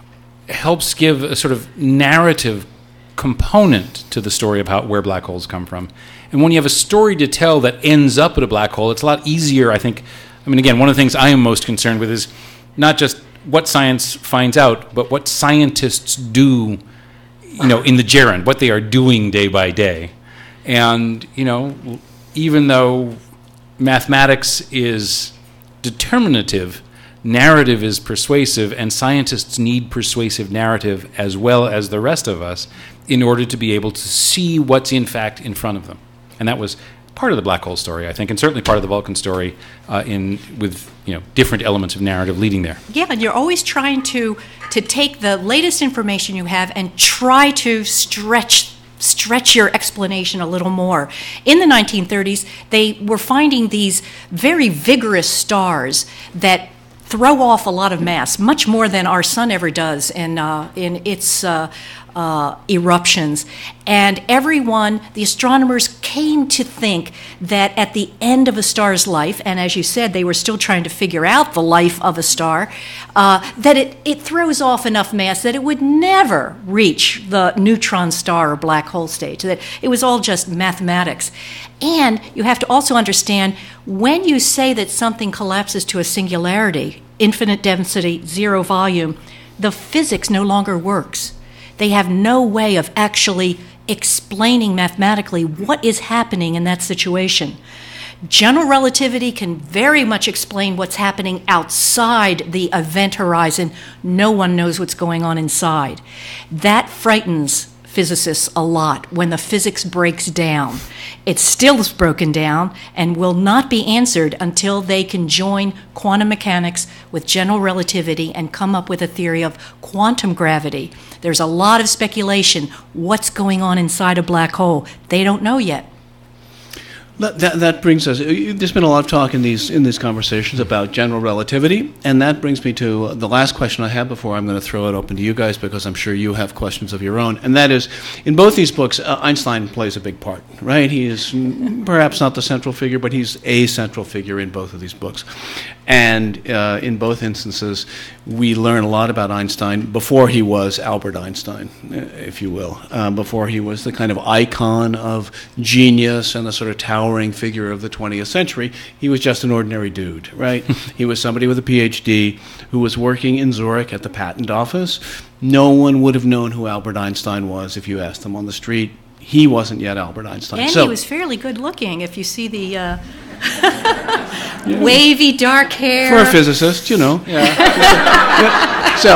B: helps give a sort of narrative component to the story of how where black holes come from. And when you have a story to tell that ends up at a black hole, it's a lot easier, I think. I mean, again, one of the things I am most concerned with is not just what science finds out, but what scientists do, you know, in the gerund, what they are doing day by day. And, you know, even though mathematics is determinative, narrative is persuasive, and scientists need persuasive narrative as well as the rest of us in order to be able to see what's in fact in front of them. And that was part of the black hole story, I think, and certainly part of the Vulcan story uh, in with you know different elements of narrative leading there.
C: Yeah, and you're always trying to to take the latest information you have and try to stretch stretch your explanation a little more. In the nineteen thirties, they were finding these very vigorous stars that throw off a lot of mass, much more than our sun ever does in uh, in its uh, uh, eruptions. And everyone, the astronomers, came to think that at the end of a star's life, and as you said, they were still trying to figure out the life of a star, uh, that it, it throws off enough mass that it would never reach the neutron star or black hole stage, that it was all just mathematics. And you have to also understand, when you say that something collapses to a singularity, infinite density, zero volume, the physics no longer works. They have no way of actually explaining mathematically what is happening in that situation. General relativity can very much explain what's happening outside the event horizon. No one knows what's going on inside. That frightens physicists a lot when the physics breaks down. It still is broken down and will not be answered until they can join quantum mechanics with general relativity and come up with a theory of quantum gravity. There's a lot of speculation. What's going on inside a black hole? They don't know yet.
A: That, that, that brings us, there's been a lot of talk in these in these conversations about general relativity, and that brings me to the last question I have before I'm going to throw it open to you guys, because I'm sure you have questions of your own, and that is, in both these books, uh, Einstein plays a big part, right? He is perhaps not the central figure, but he's a central figure in both of these books. And uh, in both instances, we learn a lot about Einstein before he was Albert Einstein, if you will, uh, before he was the kind of icon of genius and the sort of towering figure of the twentieth century. He was just an ordinary dude, right? He was somebody with a P H D who was working in Zurich at the patent office. No one would have known who Albert Einstein was if you asked them on the street. He wasn't yet Albert Einstein.
C: And
A: so,
C: he was fairly good looking, if you see the uh, wavy dark hair.
A: For a physicist, you know. Yeah. Yeah. So,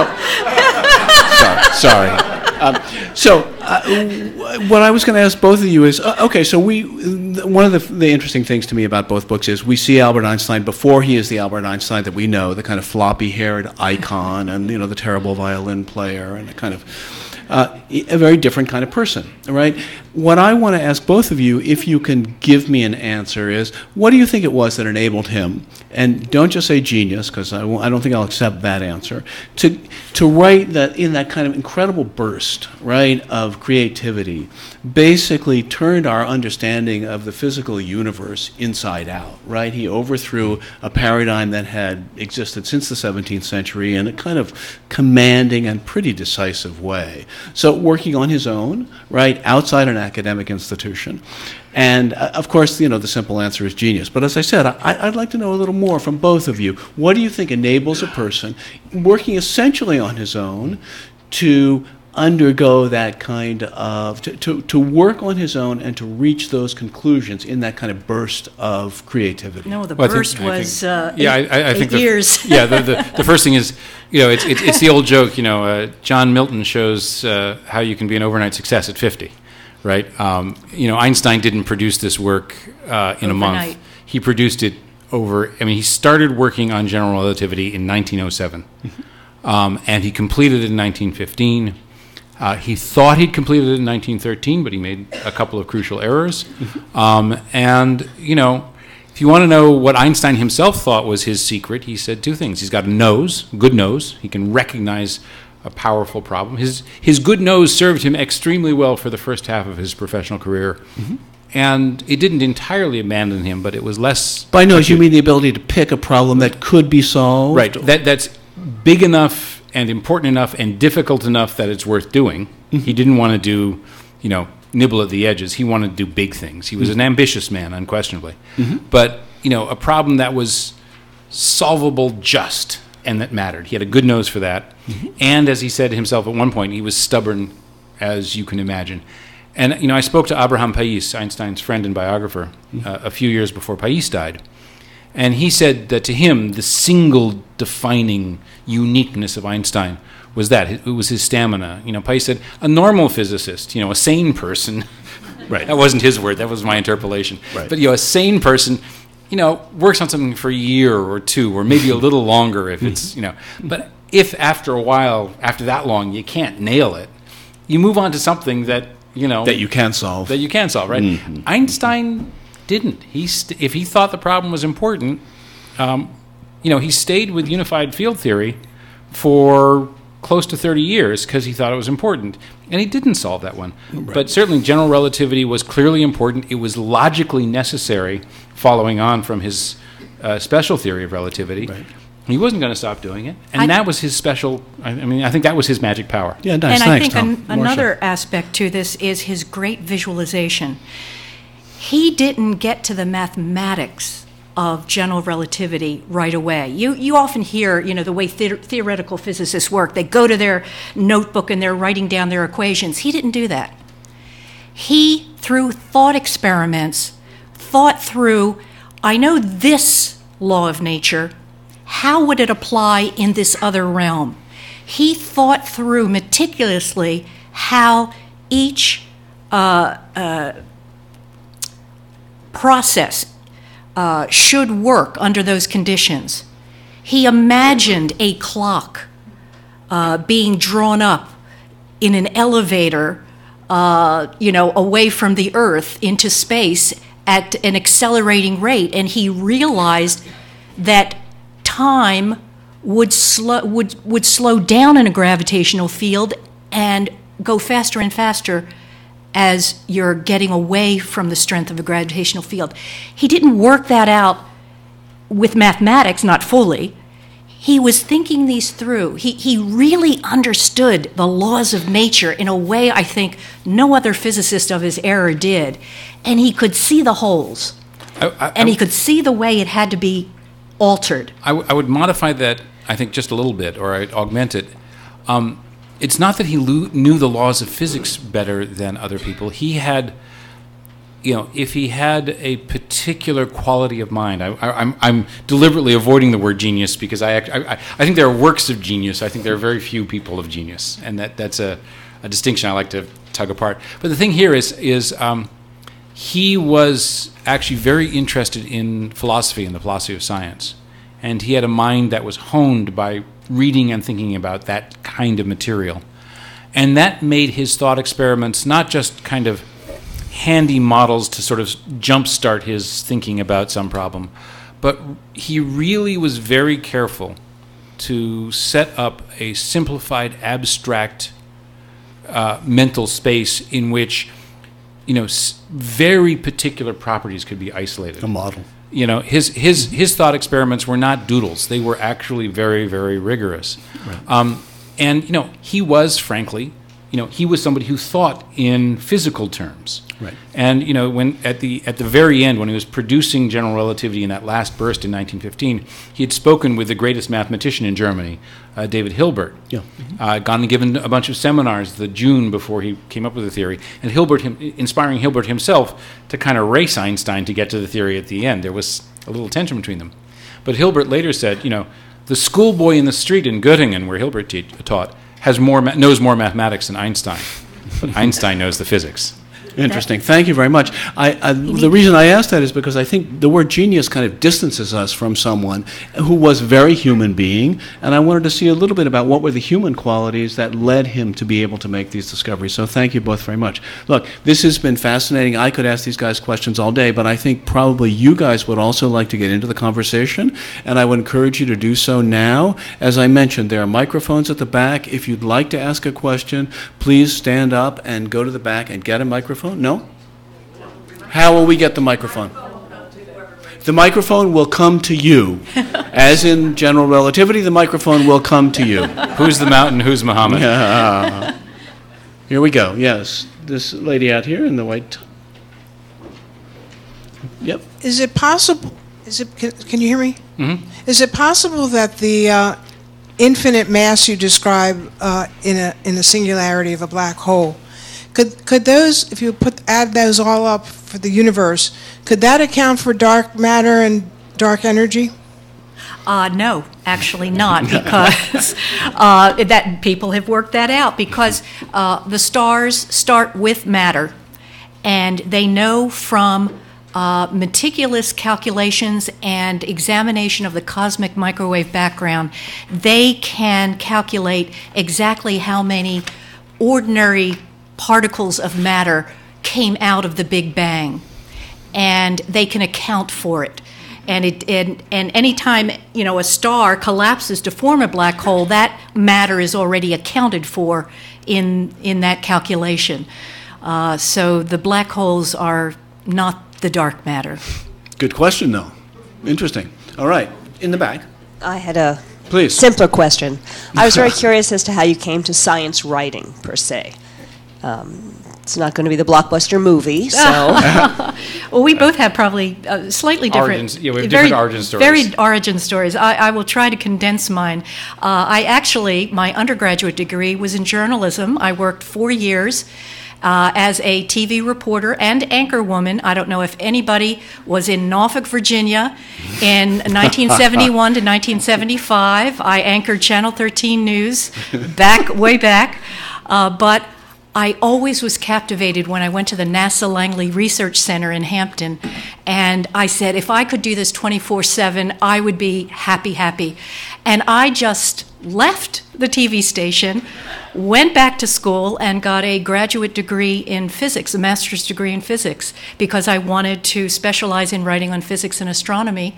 A: sorry. sorry. Um, so, uh, what I was going to ask both of you is, uh, okay, so we, one of the, the interesting things to me about both books is we see Albert Einstein before he is the Albert Einstein that we know, the kind of floppy-haired icon and, you know, the terrible violin player and the kind of, uh, a very different kind of person, right? What I want to ask both of you, if you can give me an answer, is what do you think it was that enabled him, and don't just say genius, because I, I don't think I'll accept that answer, to to write that in that kind of incredible burst, right, of creativity, basically turned our understanding of the physical universe inside out, right? He overthrew a paradigm that had existed since the seventeenth century in a kind of commanding and pretty decisive way. So working on his own, right, outside an academic institution. And, uh, of course, you know, the simple answer is genius. But as I said, I, I'd like to know a little more from both of you. What do you think enables a person working essentially on his own to undergo that kind of, to, to, to work on his own and to reach those conclusions in that kind of burst of creativity?
C: No, the
B: Well, I think-
C: burst
B: I
C: was
B: think-
C: uh,
B: yeah,
C: eight,
B: I, I
C: eight
B: think the,
C: years.
B: yeah, the, the the first thing is, you know, it's it's, it's the old joke. You know, uh, John Milton shows uh, how you can be an overnight success at fifty, right? Um, you know, Einstein didn't produce this work uh, in a month.
C: Overnight.
B: He produced it over. I mean, he started working on general relativity in nineteen oh seven, um, and he completed it in nineteen fifteen. Uh, he thought he'd completed it in nineteen thirteen, but he made a couple of crucial errors. Um, and, you know, if you want to know what Einstein himself thought was his secret, he said two things. He's got a nose, good nose. He can recognize a powerful problem. His, his good nose served him extremely well for the first half of his professional career. Mm-hmm. And it didn't entirely abandon him, but it was less...
A: By nose, you mean the ability to pick a problem that could be solved?
B: Right. That, that's big enough and important enough and difficult enough that it's worth doing. Mm-hmm. He didn't want to do, you know, nibble at the edges. He wanted to do big things. He was mm-hmm. an ambitious man, unquestionably. Mm-hmm. But, you know, a problem that was solvable just and that mattered. He had a good nose for that. Mm-hmm. And as he said himself at one point, he was stubborn, as you can imagine. And, you know, I spoke to Abraham Pais, Einstein's friend and biographer, mm-hmm. uh, a few years before Pais died. And he said that to him, the single defining uniqueness of Einstein was that it was his stamina. You know, Pais said a normal physicist, you know, a sane person.
A: Right.
B: That wasn't his word. That was my interpolation.
A: Right.
B: But you know, a sane person, you know, works on something for a year or two, or maybe a little longer if it's, you know. But if after a while, after that long, you can't nail it, you move on to something that, you know,
A: That you can solve.
B: that you can solve, right?
A: Mhm.
B: Einstein didn't. He st- if he thought the problem was important, um, you know, he stayed with unified field theory for close to thirty years because he thought it was important, and he didn't solve that one.
A: Right.
B: But certainly, general relativity was clearly important. It was logically necessary, following on from his uh, special theory of relativity.
A: Right.
B: He wasn't going to stop doing it, and
C: I-
B: that was his special. I I mean, I think that was his magic power.
A: Yeah, nice.
C: And I
A: Thanks,
C: think
A: Tom.
C: an,
A: Marcia.
C: another aspect to this is his great visualization. He didn't get to the mathematics of general relativity right away. You you often hear, you know, the way the- theoretical physicists work. They go to their notebook and they're writing down their equations. He didn't do that. He, through thought experiments, thought through, I know this law of nature, how would it apply in this other realm? He thought through meticulously how each uh, uh, process uh, should work under those conditions. He imagined a clock uh, being drawn up in an elevator, uh, you know, away from the Earth into space at an accelerating rate, and he realized that time would slow would would slow down in a gravitational field and go faster and faster as you're getting away from the strength of a gravitational field. He didn't work that out with mathematics, not fully. He was thinking these through. He he really understood the laws of nature in a way I think no other physicist of his era did. And he could see the holes.
B: I, I,
C: And he could see the way it had to be altered.
B: I, w- I would modify that, I think, just a little bit, or I'd augment it. Um, it's not that he lo- knew the laws of physics better than other people. He had, you know, if he had a particular quality of mind, I, I, I'm, I'm deliberately avoiding the word genius because I, act, I, I think there are works of genius. I think there are very few people of genius, and that, that's a, a distinction I like to tug apart. But the thing here is, is um, he was actually very interested in philosophy and the philosophy of science. And he had a mind that was honed by reading and thinking about that kind of material. And that made his thought experiments not just kind of handy models to sort of jumpstart his thinking about some problem, but he really was very careful to set up a simplified, abstract uh, mental space in which, you know, s- very particular properties could be isolated.
A: A model.
B: You know, his his his thought experiments were not doodles; they were actually very, very rigorous.
A: Right.
B: Um, and you know, he was, frankly, you know, he was somebody who thought in physical terms.
A: Right.
B: And you know, when at the at the very end, when he was producing general relativity in that last burst in nineteen fifteen, he had spoken with the greatest mathematician in Germany, uh, David Hilbert.
A: Yeah.
B: Uh, gone and given a bunch of seminars the June before he came up with the theory, and Hilbert, him, inspiring Hilbert himself to kind of race Einstein to get to the theory at the end. There was a little tension between them. But Hilbert later said, you know, the schoolboy in the street in Göttingen, where Hilbert te- taught, has more ma- knows more mathematics than Einstein, but Einstein knows the physics.
A: Interesting. Thank you very much. I, I, the reason I asked that is because I think the word genius kind of distances us from someone who was a very human being, and I wanted to see a little bit about what were the human qualities that led him to be able to make these discoveries. So thank you both very much. Look, this has been fascinating. I could ask these guys questions all day, but I think probably you guys would also like to get into the conversation, and I would encourage you to do so now. As I mentioned, there are microphones at the back. If you'd like to ask a question, please stand up and go to the back and get a microphone. No? How will we get the microphone? The microphone will come to you. As in general relativity, the microphone will come to you.
B: Who's the mountain? Who's Muhammad?
A: Yeah. Here we go. Yes. This lady out here in the white. Yep.
D: Is it possible? Is it? Can, can you hear me?
B: Mm-hmm.
D: Is it possible that the uh, infinite mass you describe uh, in a in a singularity of a black hole, could could those, if you put add those all up for the universe, could that account for dark matter and dark energy?
C: Uh, no, actually not, because uh, that people have worked that out, because uh, the stars start with matter, and they know from uh, meticulous calculations and examination of the cosmic microwave background, they can calculate exactly how many ordinary particles of matter came out of the Big Bang, and they can account for it. And it and, and any time, you know, a star collapses to form a black hole, that matter is already accounted for in in that calculation. Uh, so the black holes are not the dark matter.
A: Good question, though. Interesting. All right, in the back.
E: I had a
A: Please.
E: simpler question. I was very curious as to how you came to science writing, per se. Um, It's not going to be the blockbuster movie, so...
C: Well, we both have probably uh, slightly different...
B: Origins, yeah, we have
C: very,
B: different origin stories.
C: Varied origin stories. I, I will try to condense mine. Uh, I actually, my undergraduate degree was in journalism. I worked four years uh, as a T V reporter and anchor woman. I don't know if anybody was in Norfolk, Virginia in nineteen seventy-one to nineteen seventy-five. I anchored Channel thirteen News back, way back. Uh, but... I always was captivated when I went to the NASA Langley Research Center in Hampton, and I said, if I could do this twenty-four seven, I would be happy, happy. And I just left the T V station, went back to school, and got a graduate degree in physics, a master's degree in physics, because I wanted to specialize in writing on physics and astronomy.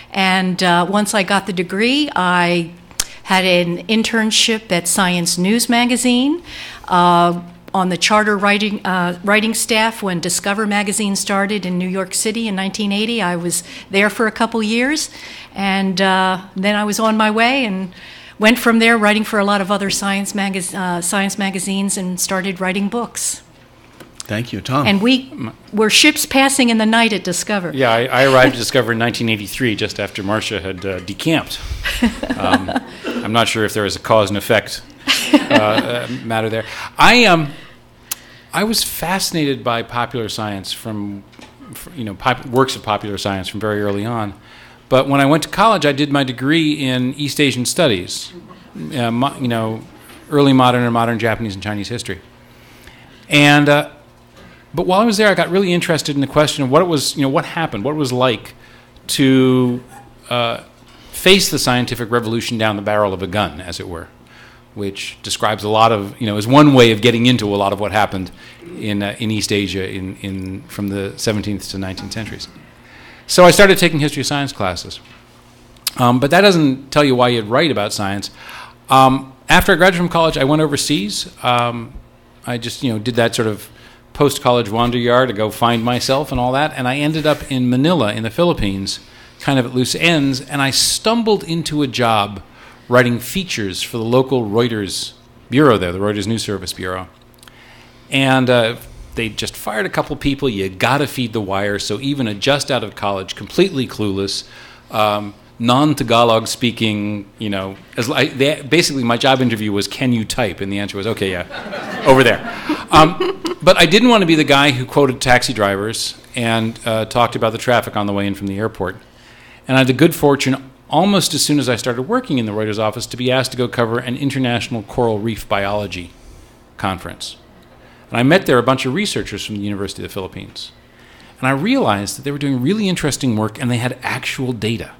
C: And uh, once I got the degree, I had an internship at Science News magazine, uh, on the charter writing uh, writing staff when Discover magazine started in New York City in nineteen eighty. I was there for a couple years, and uh, then I was on my way and went from there writing for a lot of other science, magaz- uh, science magazines and started writing books.
A: Thank you, Tom.
C: And we were ships passing in the night at Discover.
B: Yeah, I, I arrived at Discover in nineteen eighty-three, just after Marcia had uh, decamped. Um, I'm not sure if there was a cause and effect uh, matter there. I um, I was fascinated by popular science from, you know, pop, works of popular science from very early on. But when I went to college, I did my degree in East Asian Studies, uh, mo, you know, early modern and modern Japanese and Chinese history. And uh, but while I was there, I got really interested in the question of what it was, you know, what happened, what it was like to uh, face the scientific revolution down the barrel of a gun, as it were, which describes a lot of, you know, is one way of getting into a lot of what happened in uh, in East Asia in, in from the seventeenth to nineteenth centuries. So I started taking history of science classes. Um, but that doesn't tell you why you'd write about science. Um, after I graduated from college, I went overseas. Um, I just, you know, did that sort of post-college wander yard to go find myself and all that, and I ended up in Manila in the Philippines, kind of at loose ends, and I stumbled into a job writing features for the local Reuters bureau there, the Reuters News Service Bureau. And uh, they just fired a couple people. You got to feed the wire, so even a just out of college, completely clueless, um, non-Tagalog speaking, you know, as I, they, basically my job interview was, can you type? And the answer was, okay, yeah, over there. Um, but I didn't want to be the guy who quoted taxi drivers and uh, talked about the traffic on the way in from the airport. And I had the good fortune, almost as soon as I started working in the Reuters office, to be asked to go cover an international coral reef biology conference. And I met there a bunch of researchers from the University of the Philippines. And I realized that they were doing really interesting work and they had actual data.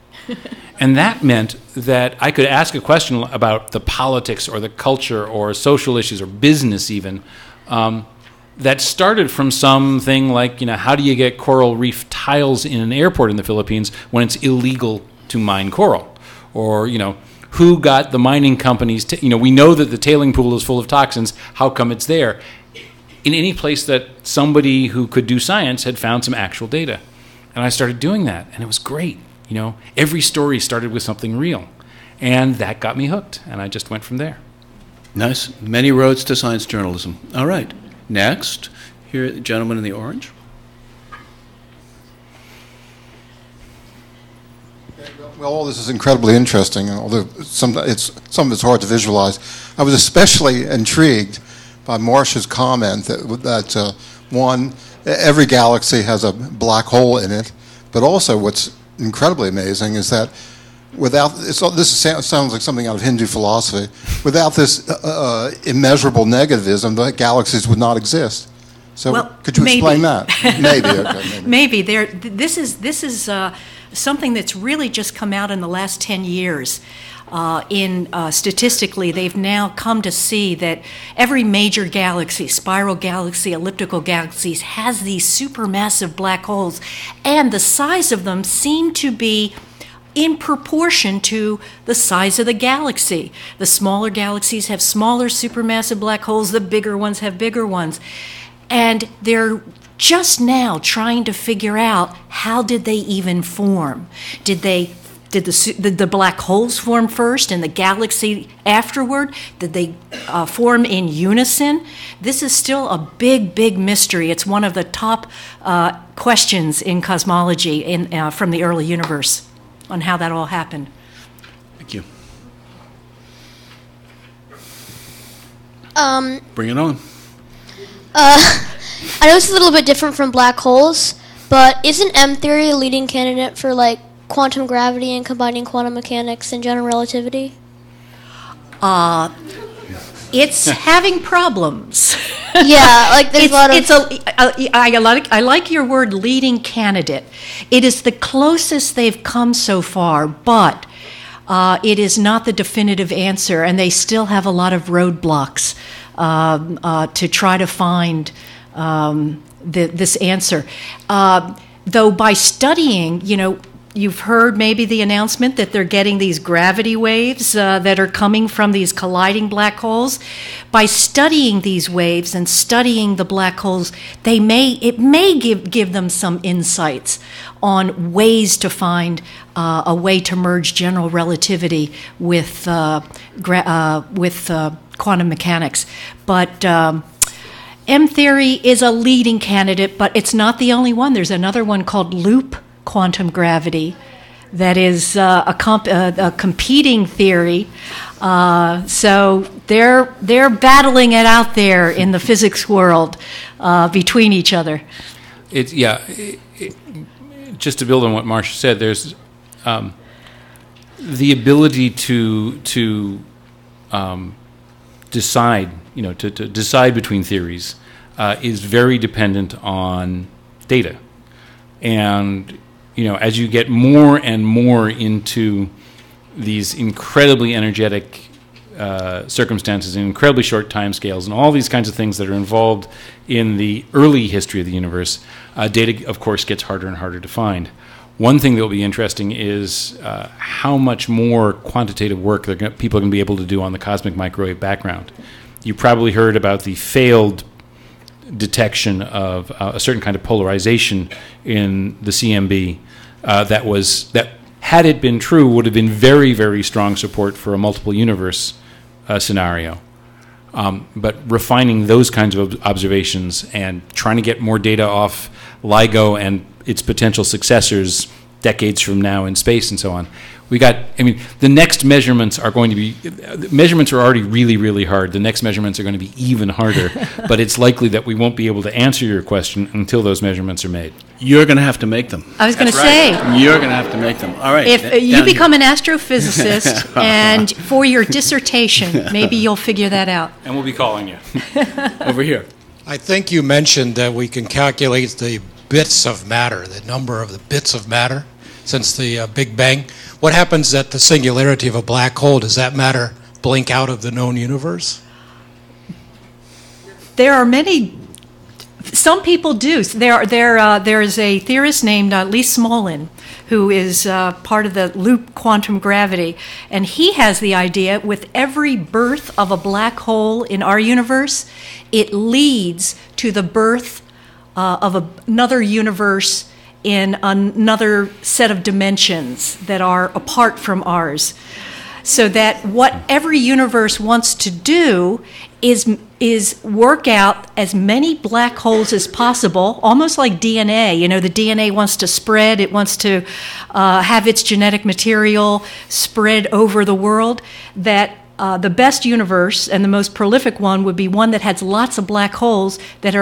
B: And that meant that I could ask a question about the politics or the culture or social issues or business even, um, that started from something like, you know, how do you get coral reef tiles in an airport in the Philippines when it's illegal to mine coral? Or, you know, who got the mining companies, to, you know, we know that the tailing pool is full of toxins, how come it's there? In any place that somebody who could do science had found some actual data. And I started doing that, and it was great. You know, every story started with something real. And that got me hooked, and I just went from there.
A: Nice. Many roads to science journalism. All right. Next, here, the gentleman in the orange.
F: Well, all this is incredibly interesting, although some, it's, some of it's hard to visualize. I was especially intrigued by Marcia's comment that, that uh, one, every galaxy has a black hole in it, but also what's incredibly amazing is that without it's, this is, sounds like something out of Hindu philosophy. Without this uh, immeasurable negativism, the galaxies would not exist. So,
C: well,
F: could you
C: maybe.
F: explain that? Maybe. Okay, maybe.
C: Maybe there. This is this is uh, something that's really just come out in the last ten years. Uh, in uh, statistically, they've now come to see that every major galaxy, spiral galaxy, elliptical galaxies, has these supermassive black holes, and the size of them seem to be in proportion to the size of the galaxy. The smaller galaxies have smaller supermassive black holes, the bigger ones have bigger ones. And they're just now trying to figure out, how did they even form? Did they Did the, did the black holes form first and the galaxy afterward? Did they uh, form in unison? This is still a big, big mystery. It's one of the top uh, questions in cosmology in, uh, from the early universe on how that all happened.
A: Thank you.
G: Um,
A: Bring it on.
G: uh, I know it's a little bit different from black holes, but isn't M theory a leading candidate for, like, quantum gravity and combining quantum mechanics and general relativity?
C: Uh, it's having problems.
G: Yeah, like there's
C: it's,
G: a lot of...
C: It's a, I, I, like, I like your word leading candidate. It is the closest they've come so far, but uh, it is not the definitive answer, and they still have a lot of roadblocks um, uh, to try to find um, the, this answer. Uh, though by studying, you know, you've heard maybe the announcement that they're getting these gravity waves uh, that are coming from these colliding black holes. By studying these waves and studying the black holes, they may it may give give them some insights on ways to find uh, a way to merge general relativity with uh, gra- uh, with uh, quantum mechanics. But um, M theory is a leading candidate, but it's not the only one. There's another one called loop quantum gravity that is uh, a, comp- uh, a competing theory. Uh, so they're they're battling it out there in the physics world uh, between each other.
B: It's yeah. It, it, just to build on what Marcia said, there's um, the ability to to um, decide, you know, to, to decide between theories uh, is very dependent on data, and you know, as you get more and more into these incredibly energetic uh, circumstances in incredibly short timescales and all these kinds of things that are involved in the early history of the universe, uh, data, of course, gets harder and harder to find. One thing that will be interesting is uh, how much more quantitative work they're gonna, people are going to be able to do on the cosmic microwave background. You probably heard about the failed detection of uh, a certain kind of polarization in the C M B uh, that was that had it been true would have been very, very strong support for a multiple universe uh, scenario. Um, but refining those kinds of observations and trying to get more data off LIGO and its potential successors decades from now in space and so on. We got, I mean, the next measurements are going to be, measurements are already really, really hard. The next measurements are going to be even harder, but it's likely that we won't be able to answer your question until those measurements are made.
A: You're going to have to make them.
C: I was going to
A: Right.
C: say,
A: You're going to have to make them. All right.
C: if
A: d-
C: uh, you
A: down
C: become
A: here.
C: an astrophysicist and for your dissertation, maybe you'll figure that out.
B: And we'll be calling you.
A: Over here.
H: I think you mentioned that we can calculate the bits of matter, the number of the bits of matter since the uh, Big Bang. What happens at the singularity of a black hole? Does that matter blink out of the known universe?
C: There are many, some people do. There, there, uh, there is a theorist named uh, Lee Smolin who is uh, part of the loop quantum gravity, and he has the idea with every birth of a black hole in our universe, it leads to the birth uh, of a, another universe in another set of dimensions that are apart from ours. So that what every universe wants to do is, is work out as many black holes as possible, almost like D N A. You know, the D N A wants to spread, it wants to uh, have its genetic material spread over the world, that uh, the best universe and the most prolific one would be one that has lots of black holes that are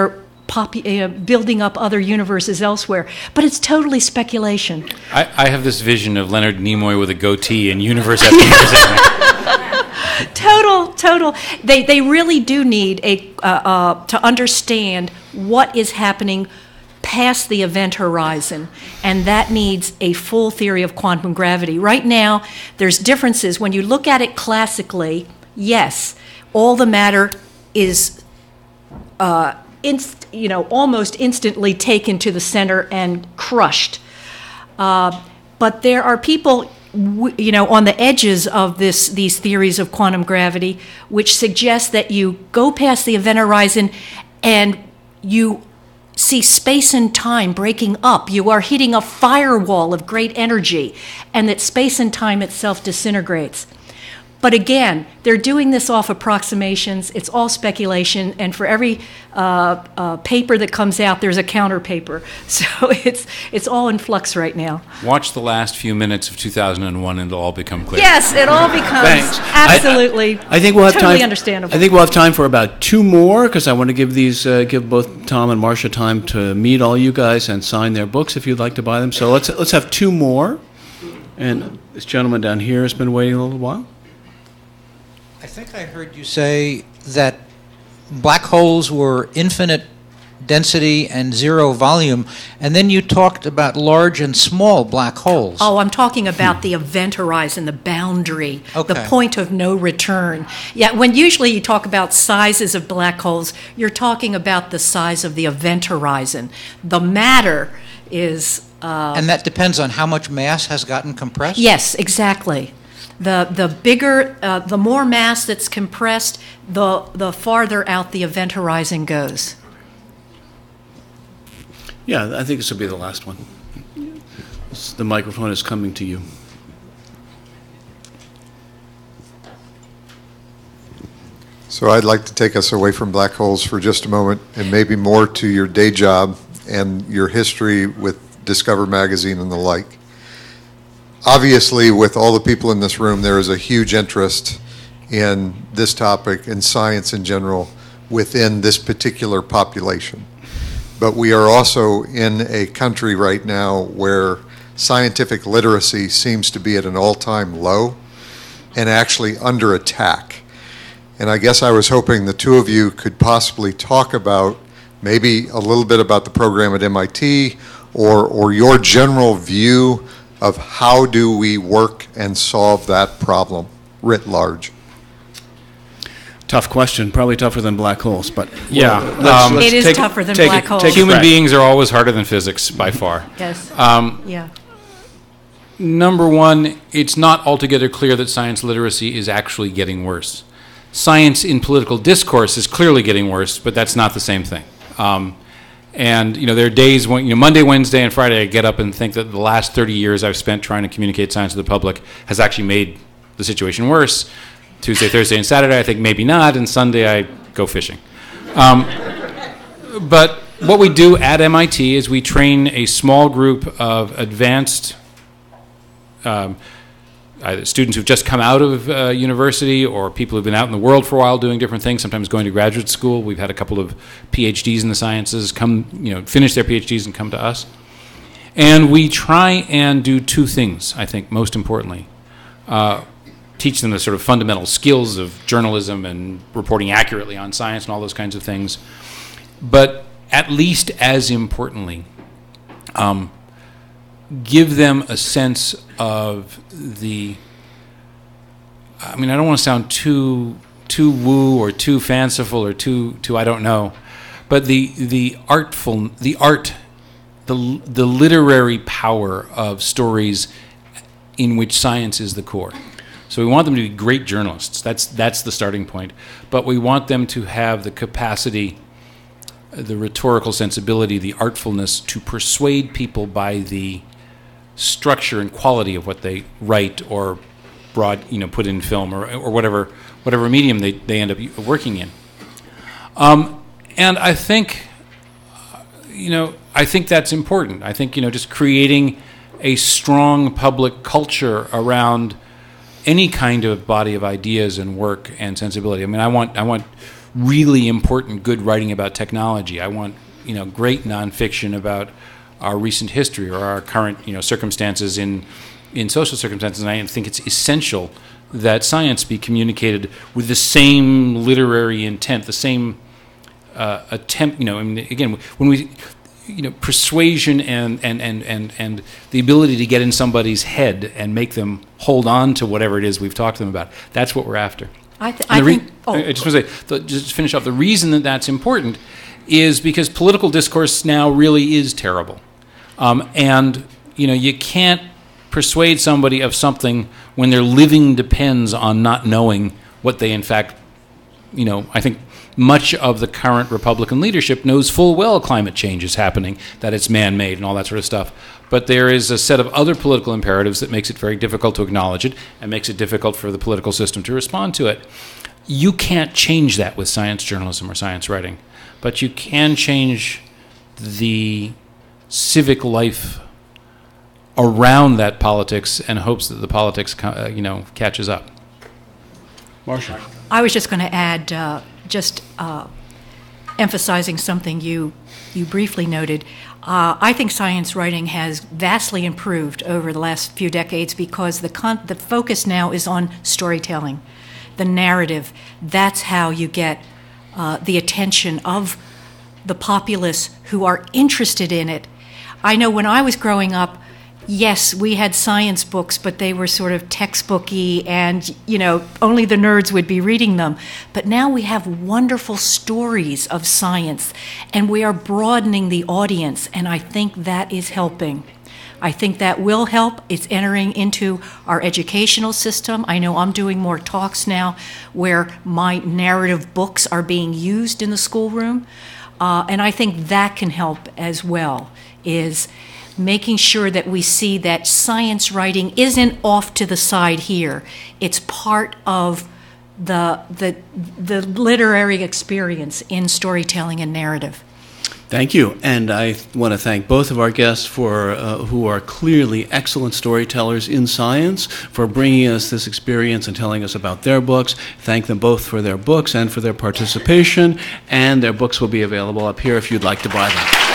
C: popu- uh, building up other universes elsewhere. But it's totally speculation.
B: I, I have this vision of Leonard Nimoy with a goatee and universe after universe.
C: Total, total. They they really do need a uh, uh, to understand what is happening past the event horizon, and that needs a full theory of quantum gravity. Right now, there's differences. When you look at it classically, yes, all the matter is, uh, inst- you know, almost instantly taken to the center and crushed. Uh, but there are people, you know, on the edges of this these theories of quantum gravity, which suggest that you go past the event horizon and you see space and time breaking up. You are hitting a firewall of great energy, and that space and time itself disintegrates. But again, they're doing this off approximations. It's all speculation, and for every uh, uh, paper that comes out, there's a counter paper. So it's it's all in flux right now.
B: Watch the last few minutes of two thousand one, and it'll all become clear.
C: Yes, it all becomes
A: Thanks.
C: absolutely
A: I, I, I think we'll have
C: totally
A: time.
C: understandable.
A: I think we'll have time for about two more, because I want to give these uh, give both Tom and Marcia time to meet all you guys and sign their books if you'd like to buy them. So let's let's have two more. And this gentleman down here has been waiting a little while.
I: I think I heard you say that black holes were infinite density and zero volume, and then you talked about large and small black holes.
C: Oh, I'm talking about the event horizon, the boundary,
I: Okay.
C: the point of no return. Yeah, when usually you talk about sizes of black holes, you're talking about the size of the event horizon. The matter is... Uh,
I: And that depends on how much mass has gotten compressed?
C: yes, exactly. The the bigger, uh, the more mass that's compressed, the the farther out the event horizon goes.
A: Yeah, I think this will be the last one. The microphone is coming to you.
J: So I'd like to take us away from black holes for just a moment, and maybe more to your day job and your history with Discover Magazine and the like. Obviously, with all the people in this room, there is a huge interest in this topic and science in general within this particular population. But we are also in a country right now where scientific literacy seems to be at an all-time low and actually under attack. And I guess I was hoping the two of you could possibly talk about maybe a little bit about the program at M I T, or, or your general view of how do we work and solve that problem writ large.
A: Tough question, probably tougher than black holes, but
B: Yeah.
A: well, let's-
B: Um,
A: let's
C: It is
A: take
C: tougher than
A: take
C: black
A: it-
C: holes.
A: take a
B: Human
A: crack.
B: beings are always harder than physics, by far.
C: Yes.
B: Um,
C: Yeah.
B: Number one, it's not altogether clear that science literacy is actually getting worse. Science in political discourse is clearly getting worse, but that's not the same thing. Um, and, you know, there are days when, you know, Monday, Wednesday, and Friday, I get up and think that the last thirty years I've spent trying to communicate science to the public has actually made the situation worse. Tuesday, Thursday, and Saturday, I think maybe not, and Sunday I go fishing. Um, but what we do at M I T is we train a small group of advanced um, either students who've just come out of uh, university or people who've been out in the world for a while doing different things, sometimes going to graduate school. We've had a couple of P H Ds in the sciences come, you know, finish their P H Ds and come to us. And we try and do two things, I think, most importantly. Uh, teach them the sort of fundamental skills of journalism and reporting accurately on science and all those kinds of things. But at least as importantly, um, give them a sense of the, I mean, I don't want to sound too too woo or too fanciful or too too I don't know, but the the artful the art the the literary power of stories in which science is the core. So we want them to be great journalists. That's that's the starting point. But we want them to have the capacity, the rhetorical sensibility, the artfulness to persuade people by the structure and quality of what they write or broad, you know, put in film or or whatever whatever medium they, they end up working in. Um, and I think, you know, I think that's important. I think, you know, just creating a strong public culture around any kind of body of ideas and work and sensibility. I mean, I want I want really important, good writing about technology. I want, you know, great nonfiction about our recent history or our current, you know, circumstances in in social circumstances. And I think it's essential that science be communicated with the same literary intent, the same uh, attempt. You know, I mean, again, when we, you know, persuasion and and and and and the ability to get in somebody's head and make them hold on to whatever it is we've talked to them about. That's what we're after.
C: I, th- I
B: re-
C: think. Oh.
B: I just want to say, the, just to finish off, the reason that that's important is because political discourse now really is terrible, um, and you know, you can't persuade somebody of something when their living depends on not knowing what they in fact, you know, I think much of the current Republican leadership knows full well climate change is happening, that it's man-made and all that sort of stuff. But there is a set of other political imperatives that makes it very difficult to acknowledge it and makes it difficult for the political system to respond to it. You can't change that with science journalism or science writing, but you can change the civic life around that politics and hopes that the politics, uh, you know, catches up.
A: Marcia.
C: I was just going to add, uh, just uh, emphasizing something you you briefly noted. Uh, I think science writing has vastly improved over the last few decades because the con- the focus now is on storytelling, the narrative. That's how you get uh, the attention of the populace who are interested in it. I know when I was growing up, yes, we had science books, but they were sort of textbooky and, you know, only the nerds would be reading them. But now we have wonderful stories of science, and we are broadening the audience, and I think that is helping. I think that will help. It's entering into our educational system. I know I'm doing more talks now where my narrative books are being used in the schoolroom, uh, and I think that can help as well, is making sure that we see that science writing isn't off to the side here. It's part of the the the literary experience in storytelling and narrative.
A: Thank you, and I want to thank both of our guests for uh, who are clearly excellent storytellers in science for bringing us this experience and telling us about their books. Thank them both for their books and for their participation, and their books will be available up here if you'd like to buy them.